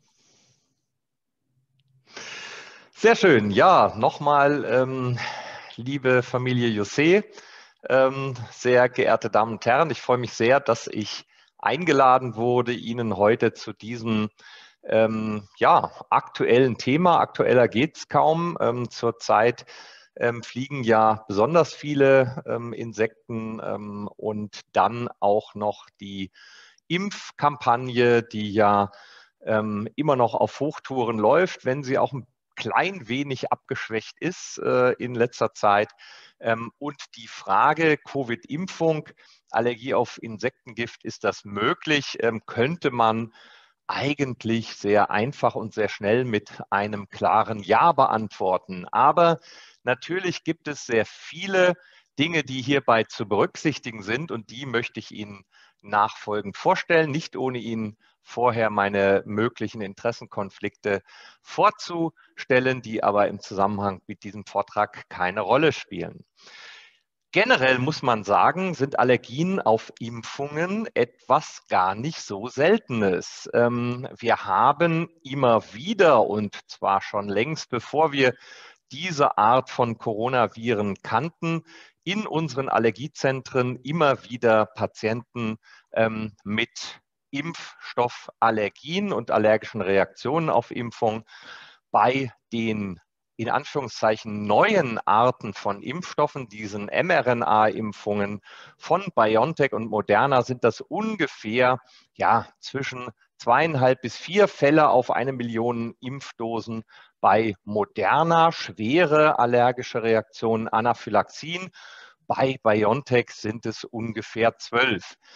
S4: Sehr schön. Ja, nochmal, ähm, liebe Familie Josse, ähm, sehr geehrte Damen und Herren, ich freue mich sehr, dass ich eingeladen wurde, Ihnen heute zu diesem Ähm, ja, aktuellen Thema. Aktueller geht es kaum. Ähm, zurzeit ähm, fliegen ja besonders viele ähm, Insekten ähm, und dann auch noch die Impfkampagne, die ja ähm, immer noch auf Hochtouren läuft, wenn sie auch ein klein wenig abgeschwächt ist äh, in letzter Zeit. Ähm, und die Frage Covid-Impfung, Allergie auf Insektengift, ist das möglich? Ähm, könnte man eigentlich sehr einfach und sehr schnell mit einem klaren Ja beantworten. Aber natürlich gibt es sehr viele Dinge, die hierbei zu berücksichtigen sind und die möchte ich Ihnen nachfolgend vorstellen, nicht ohne Ihnen vorher meine möglichen Interessenkonflikte vorzustellen, die aber im Zusammenhang mit diesem Vortrag keine Rolle spielen. Generell muss man sagen, sind Allergien auf Impfungen etwas gar nicht so Seltenes. Wir haben immer wieder, und zwar schon längst bevor wir diese Art von Coronaviren kannten, in unseren Allergiezentren immer wieder Patienten mit Impfstoffallergien und allergischen Reaktionen auf Impfung. Bei den in Anführungszeichen neuen Arten von Impfstoffen, diesen mRNA-Impfungen von BioNTech und Moderna, sind das ungefähr ja, zwischen zweieinhalb bis vier Fälle auf eine Million Impfdosen bei Moderna, schwere allergische Reaktionen, Anaphylaxien. Bei BioNTech sind es ungefähr zwölf.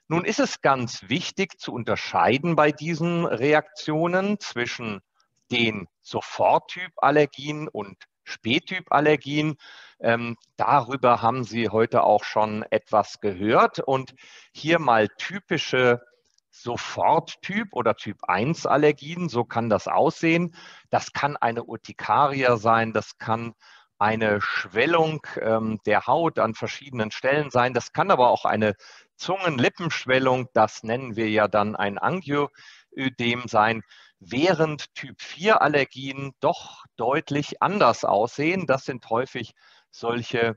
S4: Nun ist es ganz wichtig zu unterscheiden bei diesen Reaktionen zwischen den Soforttypallergien und Spättypallergien. Ähm, darüber haben Sie heute auch schon etwas gehört. Und hier mal typische Soforttyp oder Typ eins Allergien, so kann das aussehen. Das kann eine Urtikaria sein, das kann eine Schwellung ähm, der Haut an verschiedenen Stellen sein, das kann aber auch eine Zungen-Lippenschwellung, das nennen wir ja dann ein Angioödem sein, während Typ vier Allergien doch deutlich anders aussehen. Das sind häufig solche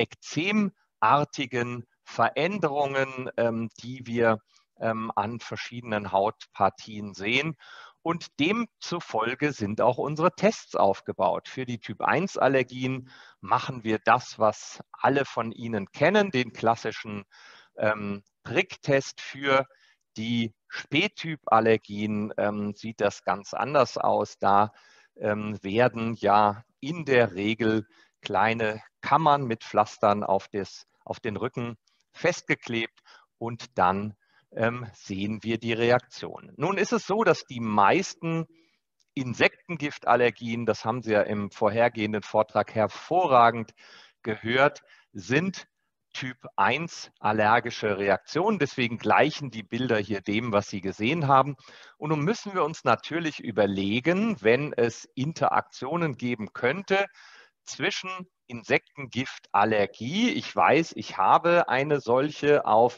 S4: ekzemartigen Veränderungen, ähm, die wir ähm, an verschiedenen Hautpartien sehen. Und demzufolge sind auch unsere Tests aufgebaut. Für die Typ eins Allergien machen wir das, was alle von Ihnen kennen, den klassischen ähm, Pricktest. Für die Spättypallergien ähm, sieht das ganz anders aus. Da ähm, werden ja in der Regel kleine Kammern mit Pflastern auf, des, auf den Rücken festgeklebt und dann ähm, sehen wir die Reaktion. Nun ist es so, dass die meisten Insektengiftallergien, das haben Sie ja im vorhergehenden Vortrag hervorragend gehört, sind Typ eins allergische Reaktionen. Deswegen gleichen die Bilder hier dem, was Sie gesehen haben. Und nun müssen wir uns natürlich überlegen, wenn es Interaktionen geben könnte zwischen Insektengiftallergie, ich weiß, ich habe eine solche auf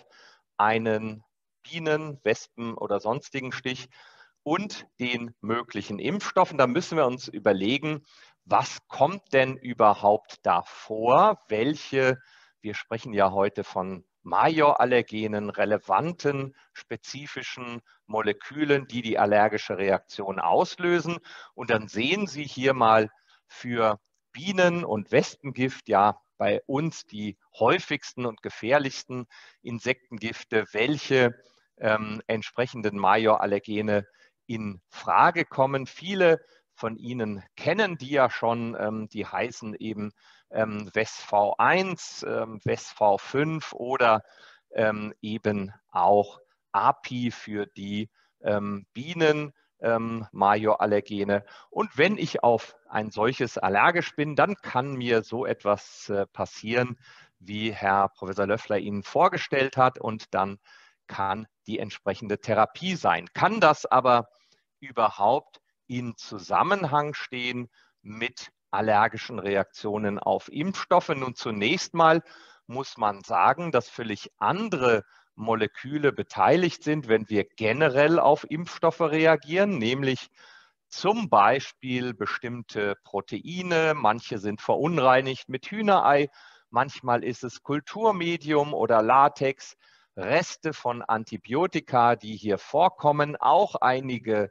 S4: einen Bienen-, Wespen- oder sonstigen Stich, und den möglichen Impfstoffen. Da müssen wir uns überlegen, was kommt denn überhaupt davor? Welche, wir sprechen ja heute von Majorallergenen, relevanten, spezifischen Molekülen, die die allergische Reaktion auslösen. Und dann sehen Sie hier mal für Bienen- und Wespengift, ja, bei uns die häufigsten und gefährlichsten Insektengifte, welche ähm, entsprechenden Majorallergene in Frage kommen. Viele von Ihnen kennen die ja schon, ähm, die heißen eben ähm, W E S V eins, ähm, W E S V fünf oder ähm, eben auch A P I für die ähm, Bienen. Ähm, Majorallergene. Und wenn ich auf ein solches allergisch bin, dann kann mir so etwas äh, passieren, wie Herr Professor Löffler Ihnen vorgestellt hat, und dann kann die entsprechende Therapie sein. Kann das aber überhaupt in Zusammenhang stehen mit allergischen Reaktionen auf Impfstoffe? Nun, zunächst mal muss man sagen, dass völlig andere Moleküle beteiligt sind, wenn wir generell auf Impfstoffe reagieren, nämlich zum Beispiel bestimmte Proteine. Manche sind verunreinigt mit Hühnerei, manchmal ist es Kulturmedium oder Latex, Reste von Antibiotika, die hier vorkommen, auch einige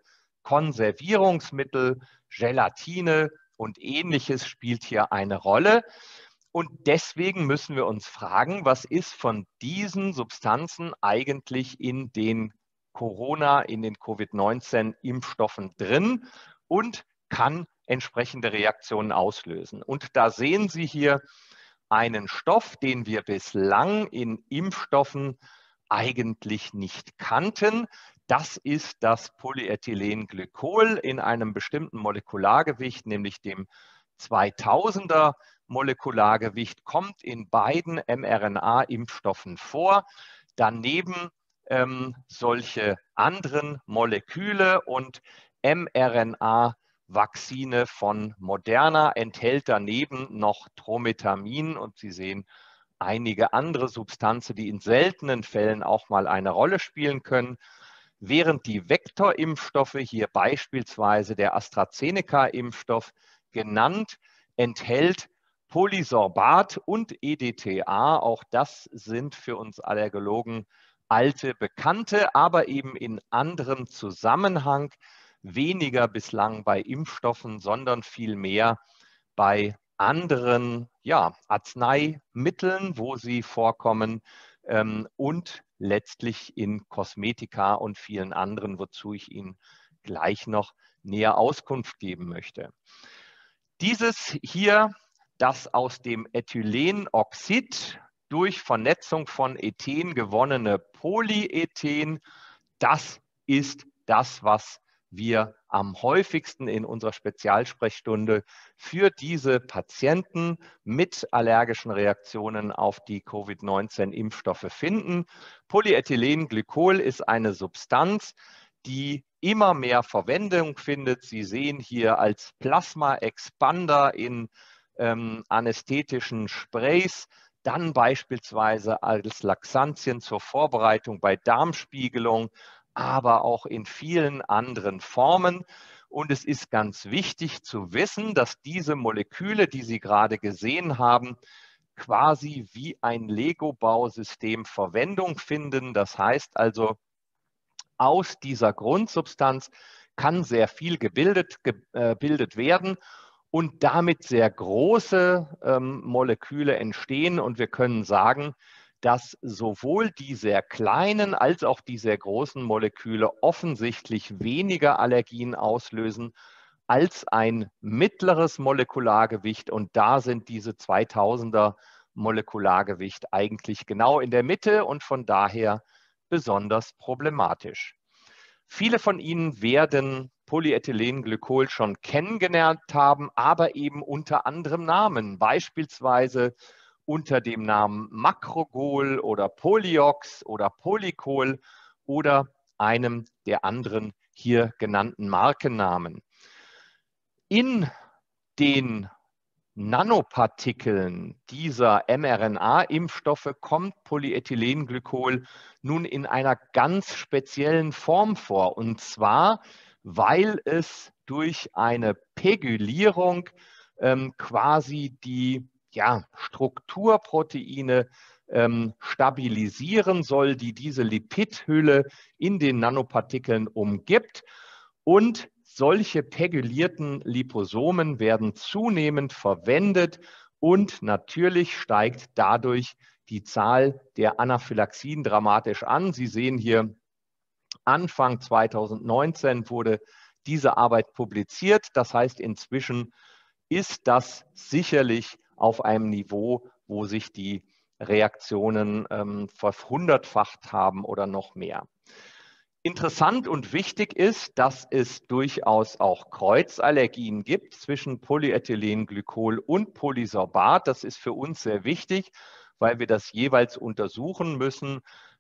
S4: Konservierungsmittel, Gelatine und Ähnliches spielt hier eine Rolle. Und deswegen müssen wir uns fragen, was ist von diesen Substanzen eigentlich in den Corona, in den Covid neunzehn Impfstoffen drin und kann entsprechende Reaktionen auslösen. Und da sehen Sie hier einen Stoff, den wir bislang in Impfstoffen eigentlich nicht kannten. Das ist das Polyethylenglykol in einem bestimmten Molekulargewicht, nämlich dem zweitausender Molekulargewicht, kommt in beiden mRNA-Impfstoffen vor. Daneben ähm, solche anderen Moleküle, und mRNA-Vakzine von Moderna enthält daneben noch Trometamin, und Sie sehen einige andere Substanzen, die in seltenen Fällen auch mal eine Rolle spielen können. Während die Vektorimpfstoffe, hier beispielsweise der AstraZeneca-Impfstoff genannt, enthält Polysorbat und E D T A. Auch das sind für uns Allergologen alte Bekannte, aber eben in anderem Zusammenhang, weniger bislang bei Impfstoffen, sondern vielmehr bei anderen ja, Arzneimitteln, wo sie vorkommen, ähm, und letztlich in Kosmetika und vielen anderen, wozu ich Ihnen gleich noch näher Auskunft geben möchte. Dieses hier, das aus dem Ethylenoxid durch Vernetzung von Ethen gewonnene Polyethen. Das ist das, was wir am häufigsten in unserer Spezialsprechstunde für diese Patienten mit allergischen Reaktionen auf die Covid neunzehn Impfstoffe finden. Polyethylenglykol ist eine Substanz, die immer mehr Verwendung findet. Sie sehen hier als Plasma-Expander in ähm, anästhetischen Sprays, dann beispielsweise als Laxantien zur Vorbereitung bei Darmspiegelung, aber auch in vielen anderen Formen. Und es ist ganz wichtig zu wissen, dass diese Moleküle, die Sie gerade gesehen haben, quasi wie ein Lego-Bausystem Verwendung finden. Das heißt also, aus dieser Grundsubstanz kann sehr viel gebildet, gebildet werden und damit sehr große ähm, Moleküle entstehen. Und wir können sagen, dass sowohl die sehr kleinen als auch die sehr großen Moleküle offensichtlich weniger Allergien auslösen als ein mittleres Molekulargewicht. Und da sind diese zweitausender Molekulargewicht eigentlich genau in der Mitte und von daher besonders problematisch. Viele von Ihnen werden Polyethylenglykol schon kennengelernt haben, aber eben unter anderem Namen, beispielsweise unter dem Namen Makrogol oder Polyox oder Polycol oder einem der anderen hier genannten Markennamen. In den Nanopartikeln dieser mRNA-Impfstoffe kommt Polyethylenglykol nun in einer ganz speziellen Form vor. Und zwar, weil es durch eine Pegylierung ähm, quasi die ja, Strukturproteine ähm, stabilisieren soll, die diese Lipidhülle in den Nanopartikeln umgibt. Und solche pegylierten Liposomen werden zunehmend verwendet und natürlich steigt dadurch die Zahl der Anaphylaxien dramatisch an. Sie sehen hier, Anfang zweitausendneunzehn wurde diese Arbeit publiziert. Das heißt, inzwischen ist das sicherlich auf einem Niveau, wo sich die Reaktionen ähm, verhundertfacht haben oder noch mehr. Interessant und wichtig ist, dass es durchaus auch Kreuzallergien gibt zwischen Polyethylenglykol und Polysorbat. Das ist für uns sehr wichtig, weil wir das jeweils untersuchen müssen,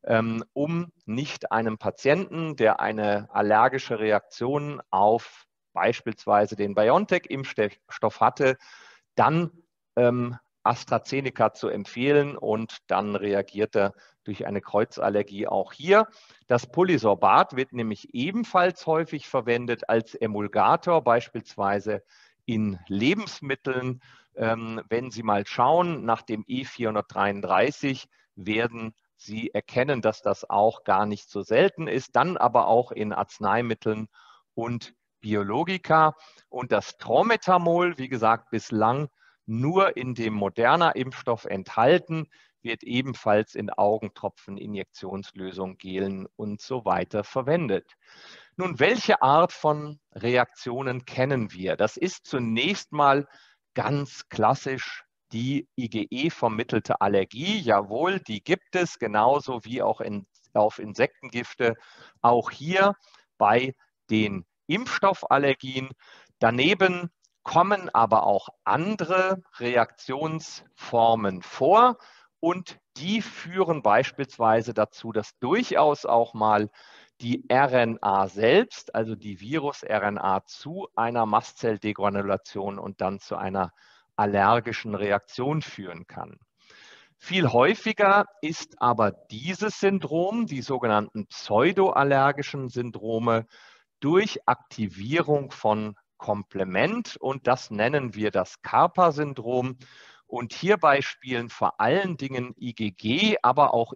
S4: um nicht einem Patienten, der eine allergische Reaktion auf beispielsweise den BioNTech-Impfstoff hatte, dann ähm, AstraZeneca zu empfehlen und dann reagiert er durch eine Kreuzallergie auch hier. Das Polysorbat wird nämlich ebenfalls häufig verwendet als Emulgator, beispielsweise in Lebensmitteln. Ähm, wenn Sie mal schauen nach dem E vierhundertdreiunddreißig, werden Sie erkennen, dass das auch gar nicht so selten ist, dann aber auch in Arzneimitteln und Biologika. Und das Trometamol, wie gesagt, bislang nur in dem Moderna-Impfstoff enthalten, wird ebenfalls in Augentropfen, Injektionslösungen, Gelen und so weiter verwendet. Nun, welche Art von Reaktionen kennen wir? Das ist zunächst mal ganz klassisch die IgE-vermittelte Allergie. Jawohl, die gibt es, genauso wie auch in, auf Insektengifte. Auch hier bei den Impfstoffallergien. Daneben kommen aber auch andere Reaktionsformen vor und die führen beispielsweise dazu, dass durchaus auch mal die R N A selbst, also die Virus-R N A, zu einer Mastzell-Degranulation und dann zu einer allergischen Reaktion führen kann. Viel häufiger ist aber dieses Syndrom, die sogenannten pseudoallergischen Syndrome, durch Aktivierung von Komplement und das nennen wir das Karpa-Syndrom. Und hierbei spielen vor allen Dingen IgG, aber auch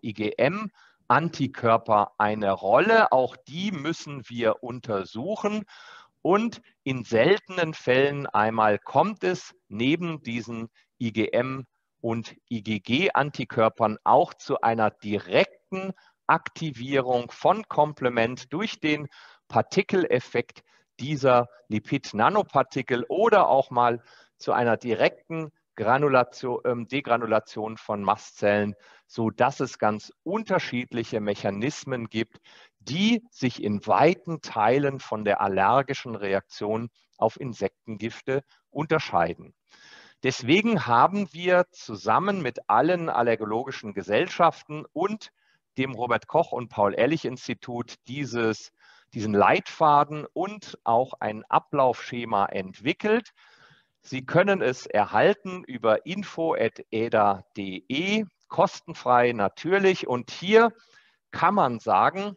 S4: IgM-Antikörper eine Rolle. Auch die müssen wir untersuchen. Und in seltenen Fällen einmal kommt es neben diesen IgM- und IgG-Antikörpern auch zu einer direkten Aktivierung von Komplement durch den Partikeleffekt dieser Lipid-Nanopartikel oder auch mal zu einer direkten Granulation, ähm, Degranulation von Mastzellen, sodass es ganz unterschiedliche Mechanismen gibt, die sich in weiten Teilen von der allergischen Reaktion auf Insektengifte unterscheiden. Deswegen haben wir zusammen mit allen allergologischen Gesellschaften und dem Robert-Koch- und Paul-Ehrlich-Institut dieses, diesen Leitfaden und auch ein Ablaufschema entwickelt. Sie können es erhalten über info at e d a punkt d e, kostenfrei natürlich. Und hier kann man sagen,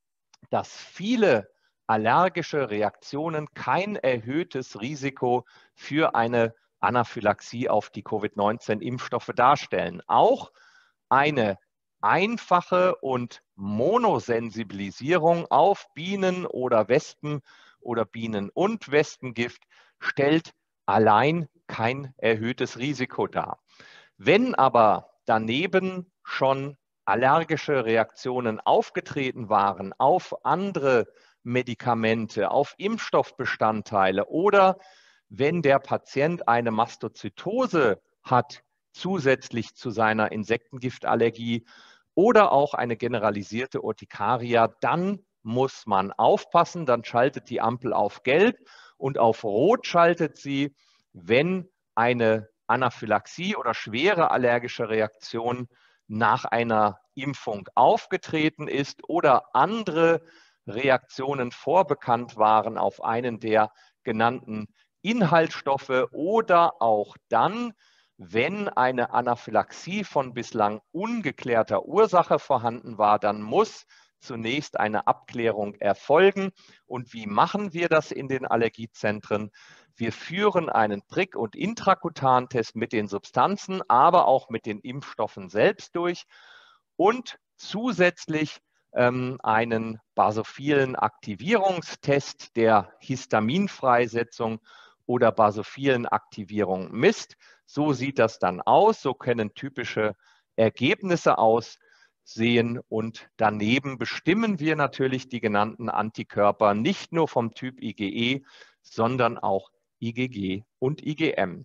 S4: dass viele allergische Reaktionen kein erhöhtes Risiko für eine Anaphylaxie auf die Covid neunzehn Impfstoffe darstellen. Auch eine einfache und Monosensibilisierung auf Bienen oder Wespen oder Bienen- und Wespengift stellt allein kein erhöhtes Risiko dar. Wenn aber daneben schon allergische Reaktionen aufgetreten waren auf andere Medikamente, auf Impfstoffbestandteile oder wenn der Patient eine Mastozytose hat, zusätzlich zu seiner Insektengiftallergie oder auch eine generalisierte Urtikaria, dann muss man aufpassen, dann schaltet die Ampel auf Gelb und auf Rot schaltet sie, wenn eine Anaphylaxie oder schwere allergische Reaktion nach einer Impfung aufgetreten ist oder andere Reaktionen vorbekannt waren auf einen der genannten Inhaltsstoffe oder auch dann, wenn eine Anaphylaxie von bislang ungeklärter Ursache vorhanden war, dann muss zunächst eine Abklärung erfolgen. Und wie machen wir das in den Allergiezentren? Wir führen einen Prick- und Intrakutantest mit den Substanzen, aber auch mit den Impfstoffen selbst durch und zusätzlich ähm, einen basophilen Aktivierungstest der Histaminfreisetzung oder basophilen Aktivierung misst. So sieht das dann aus, so können typische Ergebnisse aussehen und daneben bestimmen wir natürlich die genannten Antikörper nicht nur vom Typ IgE, sondern auch IgG und IgM.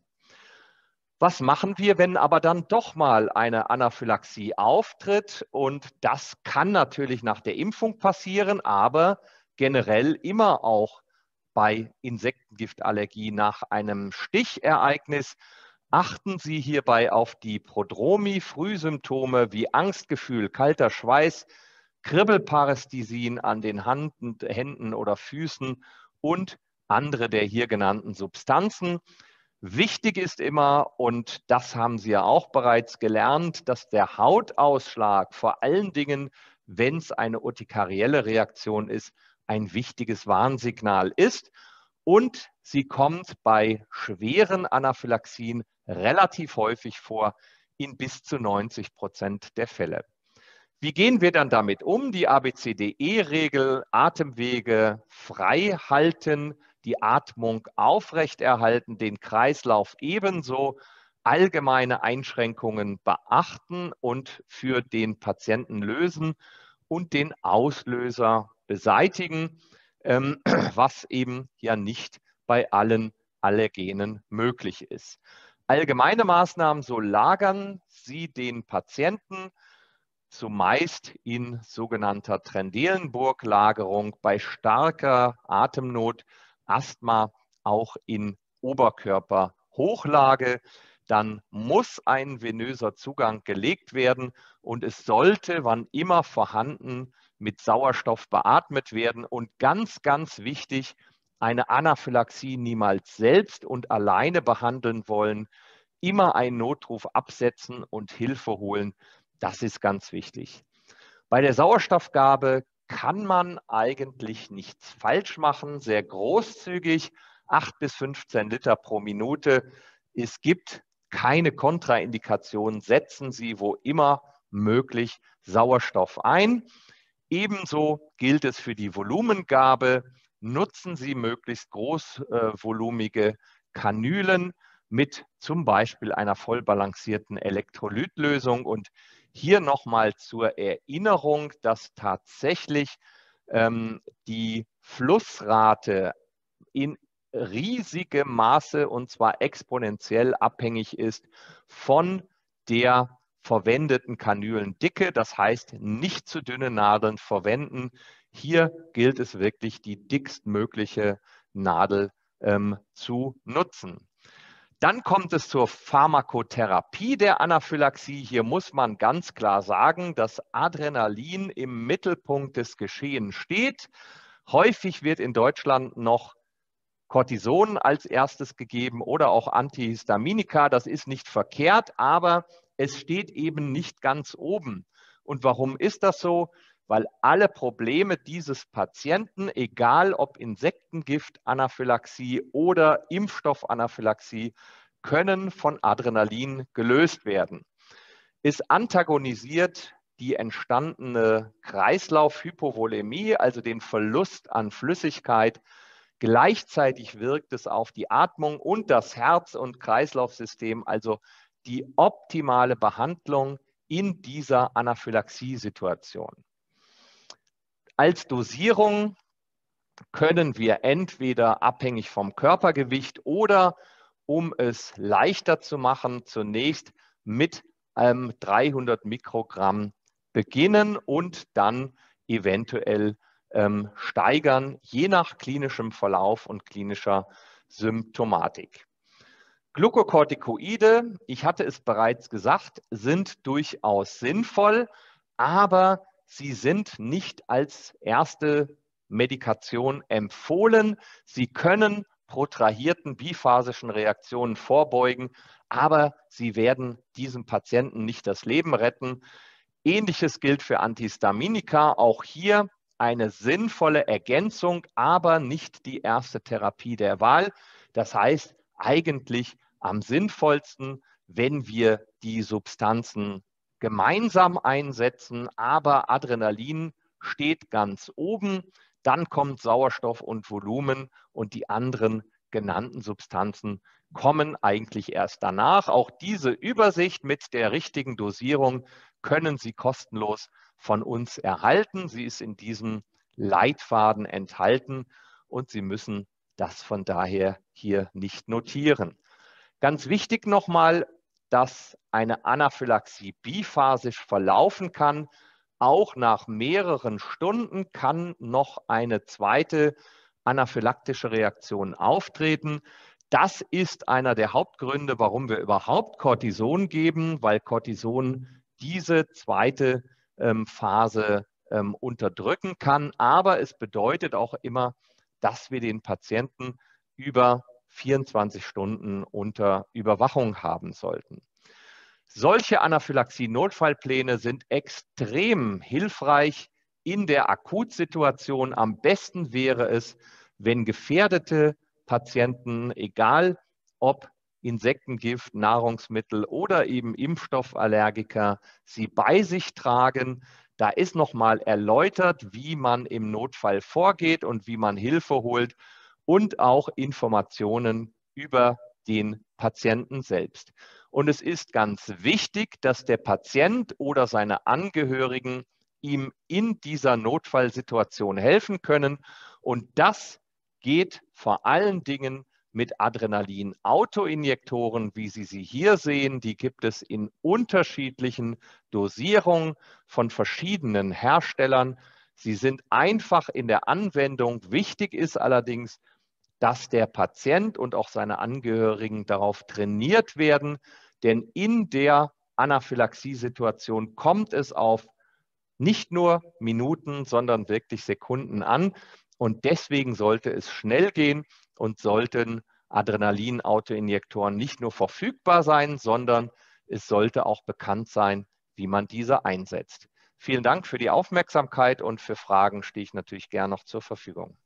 S4: Was machen wir, wenn aber dann doch mal eine Anaphylaxie auftritt? Und das kann natürlich nach der Impfung passieren, aber generell immer auch bei Insektengiftallergie nach einem Stichereignis. Achten Sie hierbei auf die Prodromi-Frühsymptome wie Angstgefühl, kalter Schweiß, Kribbelparästhesien an den Händen oder Füßen und andere der hier genannten Substanzen. Wichtig ist immer, und das haben Sie ja auch bereits gelernt, dass der Hautausschlag vor allen Dingen, wenn es eine urtikarielle Reaktion ist, ein wichtiges Warnsignal ist. Und sie kommt bei schweren Anaphylaxien relativ häufig vor, in bis zu neunzig Prozent der Fälle. Wie gehen wir dann damit um? Die A B C D E-Regel, Atemwege frei halten, die Atmung aufrechterhalten, den Kreislauf ebenso, allgemeine Einschränkungen beachten und für den Patienten lösen und den Auslöser beseitigen, ähm, was eben ja nicht bei allen Allergenen möglich ist. Allgemeine Maßnahmen, so lagern Sie den Patienten zumeist in sogenannter Trendelenburg-Lagerung bei starker Atemnot, Asthma auch in Oberkörperhochlage. Dann muss ein venöser Zugang gelegt werden und es sollte, wann immer vorhanden, mit Sauerstoff beatmet werden. Und ganz, ganz wichtig, eine Anaphylaxie niemals selbst und alleine behandeln wollen, immer einen Notruf absetzen und Hilfe holen. Das ist ganz wichtig. Bei der Sauerstoffgabe kann man eigentlich nichts falsch machen, sehr großzügig, acht bis fünfzehn Liter pro Minute. Es gibt keine Kontraindikation, setzen Sie wo immer möglich Sauerstoff ein. Ebenso gilt es für die Volumengabe. Nutzen Sie möglichst großvolumige Kanülen mit zum Beispiel einer vollbalancierten Elektrolytlösung. Und hier nochmal zur Erinnerung, dass tatsächlich ähm, die Flussrate in riesige Maße und zwar exponentiell abhängig ist von der verwendeten Kanülendicke. Das heißt, nicht zu dünne Nadeln verwenden. Hier gilt es wirklich, die dickstmögliche Nadel ähm, zu nutzen. Dann kommt es zur Pharmakotherapie der Anaphylaxie. Hier muss man ganz klar sagen, dass Adrenalin im Mittelpunkt des Geschehens steht. Häufig wird in Deutschland noch Cortison als erstes gegeben oder auch Antihistaminika. Das ist nicht verkehrt, aber es steht eben nicht ganz oben. Und warum ist das so? Weil alle Probleme dieses Patienten, egal ob Insektengift-Anaphylaxie oder Impfstoff-Anaphylaxie, können von Adrenalin gelöst werden. Es antagonisiert die entstandene Kreislaufhypovolämie, also den Verlust an Flüssigkeit. Gleichzeitig wirkt es auf die Atmung und das Herz- und Kreislaufsystem, also die optimale Behandlung in dieser Anaphylaxie-Situation. Als Dosierung können wir entweder abhängig vom Körpergewicht oder, um es leichter zu machen, zunächst mit ähm, dreihundert Mikrogramm beginnen und dann eventuell ähm, steigern, je nach klinischem Verlauf und klinischer Symptomatik. Glukokortikoide, ich hatte es bereits gesagt, sind durchaus sinnvoll, aber sie sind nicht als erste Medikation empfohlen. Sie können protrahierten biphasischen Reaktionen vorbeugen, aber sie werden diesem Patienten nicht das Leben retten. Ähnliches gilt für Antihistaminika. Auch hier eine sinnvolle Ergänzung, aber nicht die erste Therapie der Wahl. Das heißt, eigentlich am sinnvollsten, wenn wir die Substanzen gemeinsam einsetzen, aber Adrenalin steht ganz oben, dann kommt Sauerstoff und Volumen und die anderen genannten Substanzen kommen eigentlich erst danach. Auch diese Übersicht mit der richtigen Dosierung können Sie kostenlos von uns erhalten. Sie ist in diesem Leitfaden enthalten und Sie müssen das von daher hier nicht notieren. Ganz wichtig nochmal, dass eine Anaphylaxie biphasisch verlaufen kann. Auch nach mehreren Stunden kann noch eine zweite anaphylaktische Reaktion auftreten. Das ist einer der Hauptgründe, warum wir überhaupt Cortison geben, weil Cortison diese zweite ähm, Phase ähm, unterdrücken kann. Aber es bedeutet auch immer, dass wir den Patienten über vierundzwanzig Stunden unter Überwachung haben sollten. Solche Anaphylaxie-Notfallpläne sind extrem hilfreich in der Akutsituation. Am besten wäre es, wenn gefährdete Patienten, egal ob Insektengift, Nahrungsmittel oder eben Impfstoffallergiker, sie bei sich tragen. Da ist nochmal erläutert, wie man im Notfall vorgeht und wie man Hilfe holt und auch Informationen über den Patienten selbst. Und es ist ganz wichtig, dass der Patient oder seine Angehörigen ihm in dieser Notfallsituation helfen können. Und das geht vor allen Dingen mit Adrenalin-Autoinjektoren, wie Sie sie hier sehen. Die gibt es in unterschiedlichen Dosierungen von verschiedenen Herstellern. Sie sind einfach in der Anwendung. Wichtig ist allerdings, dass der Patient und auch seine Angehörigen darauf trainiert werden, denn in der Anaphylaxie-Situation kommt es auf nicht nur Minuten, sondern wirklich Sekunden an. Und deswegen sollte es schnell gehen und sollten Adrenalin-Autoinjektoren nicht nur verfügbar sein, sondern es sollte auch bekannt sein, wie man diese einsetzt. Vielen Dank für die Aufmerksamkeit und für Fragen stehe ich natürlich gern noch zur Verfügung.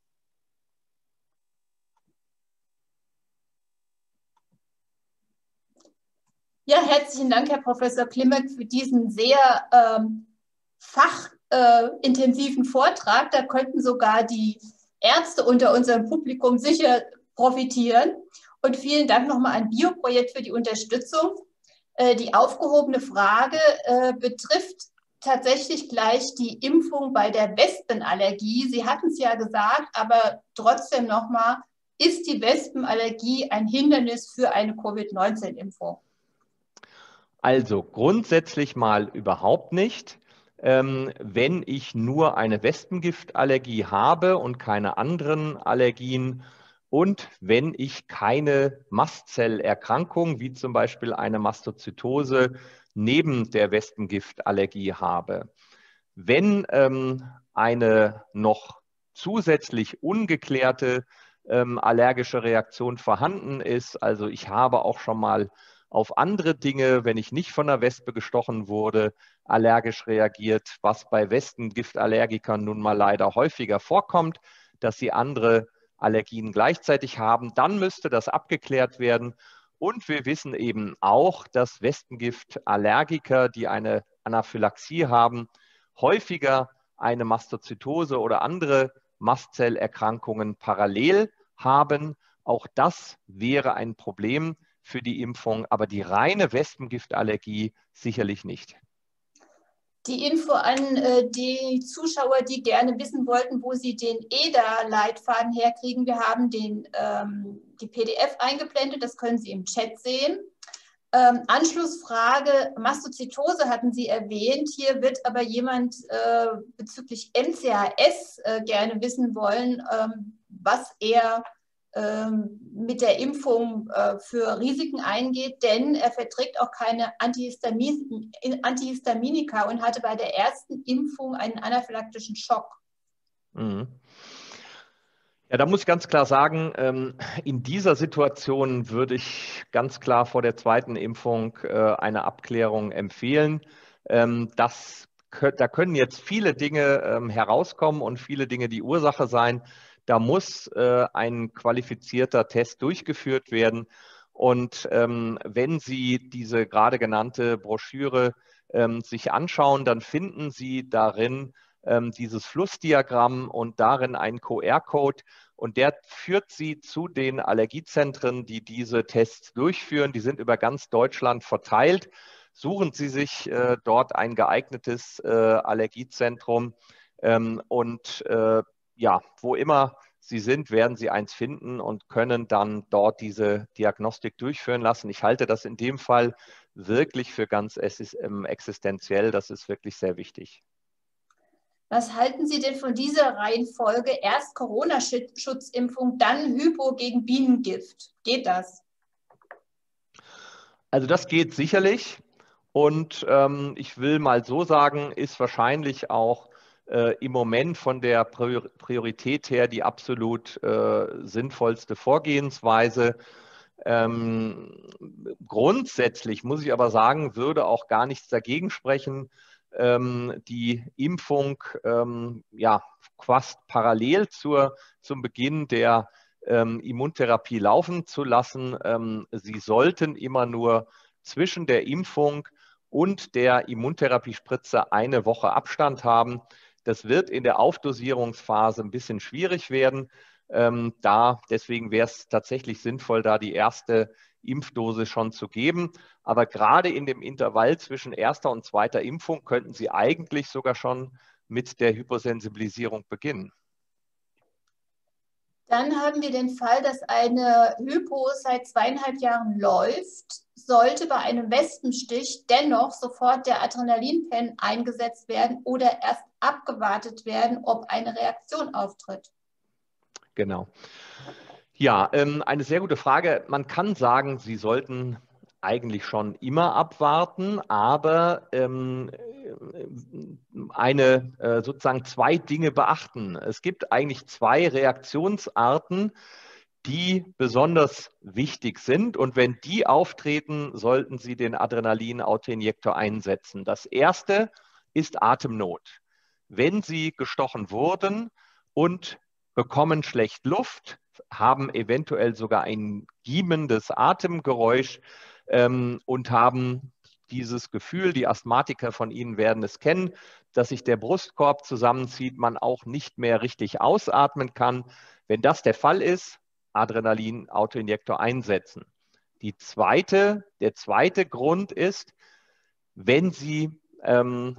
S1: Ja, herzlichen Dank, Herr Professor Klimek, für diesen sehr ähm, fachintensiven äh, Vortrag. Da könnten sogar die Ärzte unter unserem Publikum sicher profitieren. Und vielen Dank nochmal an Bioprojekt für die Unterstützung. Äh, die aufgehobene Frage äh, betrifft tatsächlich gleich die Impfung bei der Wespenallergie. Sie hatten es ja gesagt, aber trotzdem nochmal, ist die Wespenallergie ein Hindernis für eine Covid neunzehn Impfung?
S4: Also grundsätzlich mal überhaupt nicht. Ähm, wenn ich nur eine Wespengiftallergie habe und keine anderen Allergien und wenn ich keine Mastzellerkrankung, wie zum Beispiel eine Mastozytose, neben der Wespengiftallergie habe. Wenn ähm, eine noch zusätzlich ungeklärte ähm, allergische Reaktion vorhanden ist, also ich habe auch schon mal auf andere Dinge, wenn ich nicht von der Wespe gestochen wurde, allergisch reagiert, was bei Wespengiftallergikern nun mal leider häufiger vorkommt, dass sie andere Allergien gleichzeitig haben, dann müsste das abgeklärt werden. Und wir wissen eben auch, dass Wespengiftallergiker, die eine Anaphylaxie haben, häufiger eine Mastozytose oder andere Mastzellerkrankungen parallel haben. Auch das wäre ein Problem für die Impfung, aber die reine Wespengiftallergie sicherlich nicht.
S1: Die Info an äh, die Zuschauer, die gerne wissen wollten, wo sie den E D A-Leitfaden herkriegen. Wir haben den, ähm, die P D F eingeblendet, das können Sie im Chat sehen. Ähm, Anschlussfrage, Mastozytose hatten Sie erwähnt. Hier wird aber jemand äh, bezüglich M C H S äh, gerne wissen wollen, ähm, was er ähm, mit der Impfung äh, für Risiken eingeht, denn er verträgt auch keine Antihistamin, Antihistaminika und hatte bei der ersten Impfung einen anaphylaktischen Schock.
S4: Mhm. Ja, da muss ich ganz klar sagen, in dieser Situation würde ich ganz klar vor der zweiten Impfung eine Abklärung empfehlen. Das, da können jetzt viele Dinge herauskommen und viele Dinge die Ursache sein. Da muss ein qualifizierter Test durchgeführt werden. Und wenn Sie diese gerade genannte Broschüre sich anschauen, dann finden Sie darin dieses Flussdiagramm und darin einen Q R-Code und der führt Sie zu den Allergiezentren, die diese Tests durchführen. Die sind über ganz Deutschland verteilt. Suchen Sie sich äh, dort ein geeignetes äh, Allergiezentrum ähm, und äh, ja, wo immer Sie sind, werden Sie eins finden und können dann dort diese Diagnostik durchführen lassen. Ich halte das in dem Fall wirklich für ganz existenziell. Das ist wirklich sehr wichtig.
S1: Was halten Sie denn von dieser Reihenfolge? Erst Corona-Schutzimpfung, dann Hypo gegen Bienengift. Geht das?
S4: Also das geht sicherlich. Und ähm, ich will mal so sagen, ist wahrscheinlich auch äh, im Moment von der Priorität her die absolut äh, sinnvollste Vorgehensweise. Ähm, grundsätzlich muss ich aber sagen, würde auch gar nichts dagegen sprechen, ähm, die Impfung ähm, ja, fast parallel zur, zum Beginn der ähm, Immuntherapie laufen zu lassen. Ähm, Sie sollten immer nur zwischen der Impfung und der Immuntherapiespritze eine Woche Abstand haben. Das wird in der Aufdosierungsphase ein bisschen schwierig werden. Ähm, da, deswegen wäre es tatsächlich sinnvoll, da die erste Impfdose schon zu geben. Aber gerade in dem Intervall zwischen erster und zweiter Impfung könnten Sie eigentlich sogar schon mit der Hyposensibilisierung beginnen.
S1: Dann haben wir den Fall, dass eine Hypo seit zweieinhalb Jahren läuft. Sollte bei einem Wespenstich dennoch sofort der Adrenalinpen eingesetzt werden oder erst abgewartet werden, ob eine Reaktion auftritt?
S4: Genau. Ja, ähm, eine sehr gute Frage. Man kann sagen, Sie sollten eigentlich schon immer abwarten, aber ähm, eine äh, sozusagen zwei Dinge beachten. Es gibt eigentlich zwei Reaktionsarten, die besonders wichtig sind. Und wenn die auftreten, sollten Sie den Adrenalin-Autoinjektor einsetzen. Das erste ist Atemnot. Wenn Sie gestochen wurden und bekommen schlecht Luft, haben eventuell sogar ein giemendes Atemgeräusch ähm, und haben dieses Gefühl, die Asthmatiker von Ihnen werden es kennen, dass sich der Brustkorb zusammenzieht, man auch nicht mehr richtig ausatmen kann. Wenn das der Fall ist, Adrenalin-Autoinjektor einsetzen. Die zweite, der zweite Grund ist, wenn Sie ähm,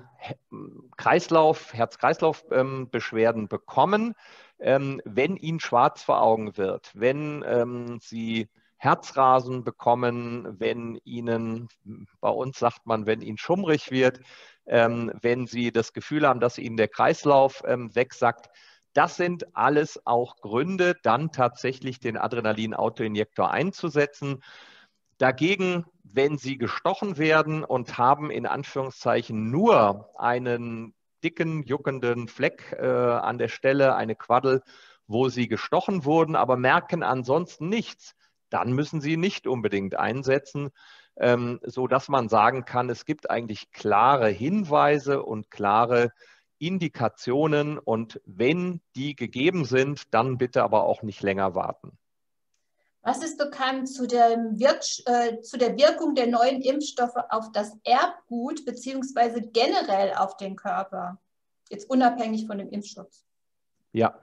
S4: Kreislauf, Herz-Kreislauf-Beschwerden bekommen, ähm, wenn ihnen schwarz vor Augen wird, wenn ähm, sie Herzrasen bekommen, wenn ihnen, bei uns sagt man, wenn ihnen schummrig wird, ähm, wenn sie das Gefühl haben, dass ihnen der Kreislauf ähm, wegsackt. Das sind alles auch Gründe, dann tatsächlich den Adrenalin-Autoinjektor einzusetzen. Dagegen, wenn Sie gestochen werden und haben in Anführungszeichen nur einen dicken, juckenden Fleck äh, an der Stelle, eine Quaddel, wo Sie gestochen wurden, aber merken ansonsten nichts, dann müssen Sie nicht unbedingt einsetzen, ähm, sodass man sagen kann, es gibt eigentlich klare Hinweise und klare Indikationen und wenn die gegeben sind, dann bitte aber auch nicht länger warten.
S1: Was ist bekannt zu der, Wirk äh, zu der Wirkung der neuen Impfstoffe auf das Erbgut beziehungsweise generell auf den Körper, jetzt unabhängig von dem Impfschutz?
S4: Ja,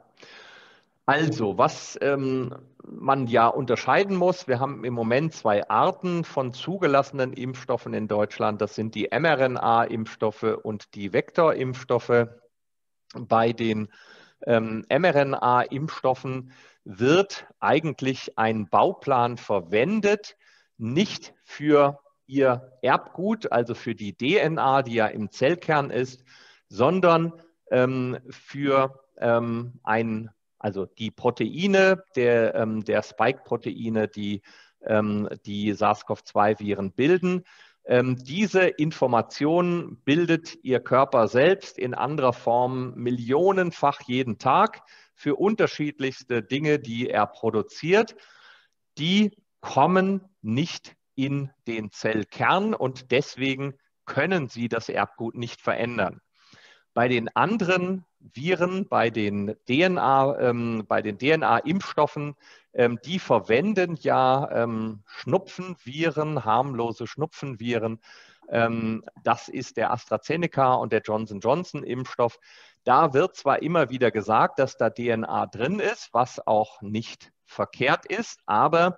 S4: also was ähm, man ja unterscheiden muss, wir haben im Moment zwei Arten von zugelassenen Impfstoffen in Deutschland. Das sind die mRNA-Impfstoffe und die Vektorimpfstoffe. Bei den ähm, mRNA-Impfstoffen wird eigentlich ein Bauplan verwendet, nicht für ihr Erbgut, also für die D N A, die ja im Zellkern ist, sondern ähm, für ähm, ein, also die Proteine, der, ähm, der Spike-Proteine, die ähm, die SARS-C o V zwei Viren bilden. Ähm, diese Information bildet Ihr Körper selbst in anderer Form millionenfach jeden Tag für unterschiedlichste Dinge, die er produziert. Die kommen nicht in den Zellkern und deswegen können sie das Erbgut nicht verändern. Bei den anderen Viren, bei den D N A, ähm, bei den D N A-Impfstoffen, ähm, die verwenden ja ähm, Schnupfenviren, harmlose Schnupfenviren. Ähm, das ist der AstraZeneca und der Johnson Johnson Impfstoff. Da wird zwar immer wieder gesagt, dass da D N A drin ist, was auch nicht verkehrt ist, aber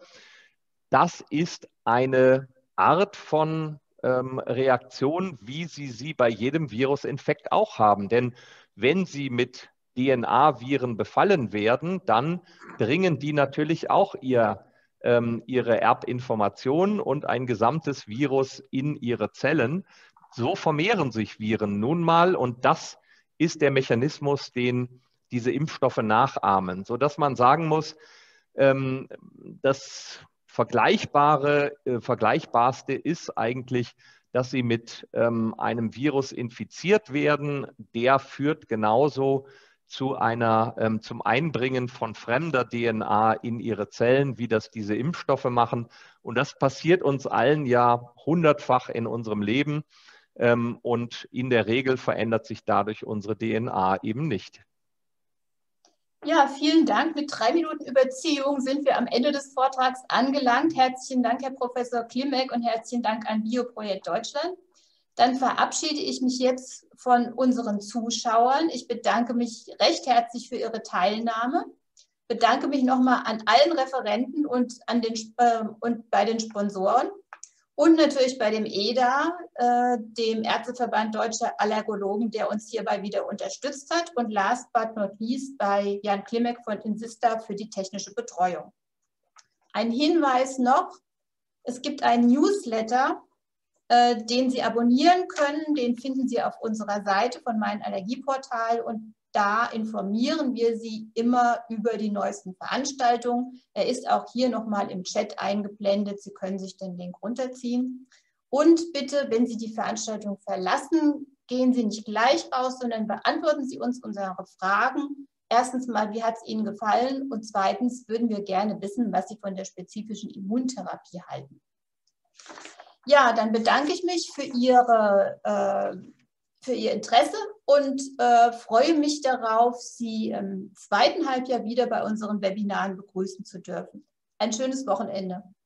S4: das ist eine Art von ähm, Reaktion, wie Sie sie bei jedem Virusinfekt auch haben. Denn wenn Sie mit D N A-Viren befallen werden, dann bringen die natürlich auch ihr, ähm, ihre Erbinformationen und ein gesamtes Virus in ihre Zellen. So vermehren sich Viren nun mal und das ist der Mechanismus, den diese Impfstoffe nachahmen, sodass man sagen muss, ähm, das Vergleichbare, äh, Vergleichbarste ist eigentlich, dass sie mit ähm, einem Virus infiziert werden. Der führt genauso zu einer, ähm, zum Einbringen von fremder D N A in ihre Zellen, wie das diese Impfstoffe machen. Und das passiert uns allen ja hundertfach in unserem Leben. Ähm, und in der Regel verändert sich dadurch unsere D N A eben nicht.
S1: Ja, vielen Dank. Mit drei Minuten Überziehung sind wir am Ende des Vortrags angelangt. Herzlichen Dank, Herr Professor Klimek, und herzlichen Dank an Bioprojekt Deutschland. Dann verabschiede ich mich jetzt von unseren Zuschauern. Ich bedanke mich recht herzlich für Ihre Teilnahme. Bedanke mich nochmal an allen Referenten und, an den, äh, und bei den Sponsoren. Und natürlich bei dem E D A, äh, dem Ärzteverband Deutscher Allergologen, der uns hierbei wieder unterstützt hat. Und last but not least bei Jan Klimek von Insista für die technische Betreuung. Ein Hinweis noch, es gibt einen Newsletter, äh, den Sie abonnieren können. Den finden Sie auf unserer Seite von Mein Allergieportal und da informieren wir Sie immer über die neuesten Veranstaltungen. Er ist auch hier nochmal im Chat eingeblendet. Sie können sich den Link runterziehen. Und bitte, wenn Sie die Veranstaltung verlassen, gehen Sie nicht gleich raus, sondern beantworten Sie uns unsere Fragen. Erstens mal, wie hat es Ihnen gefallen? Und zweitens würden wir gerne wissen, was Sie von der spezifischen Immuntherapie halten. Ja, dann bedanke ich mich für Ihre äh, für Ihr Interesse und äh, freue mich darauf, Sie im zweiten Halbjahr wieder bei unseren Webinaren begrüßen zu dürfen. Ein schönes Wochenende.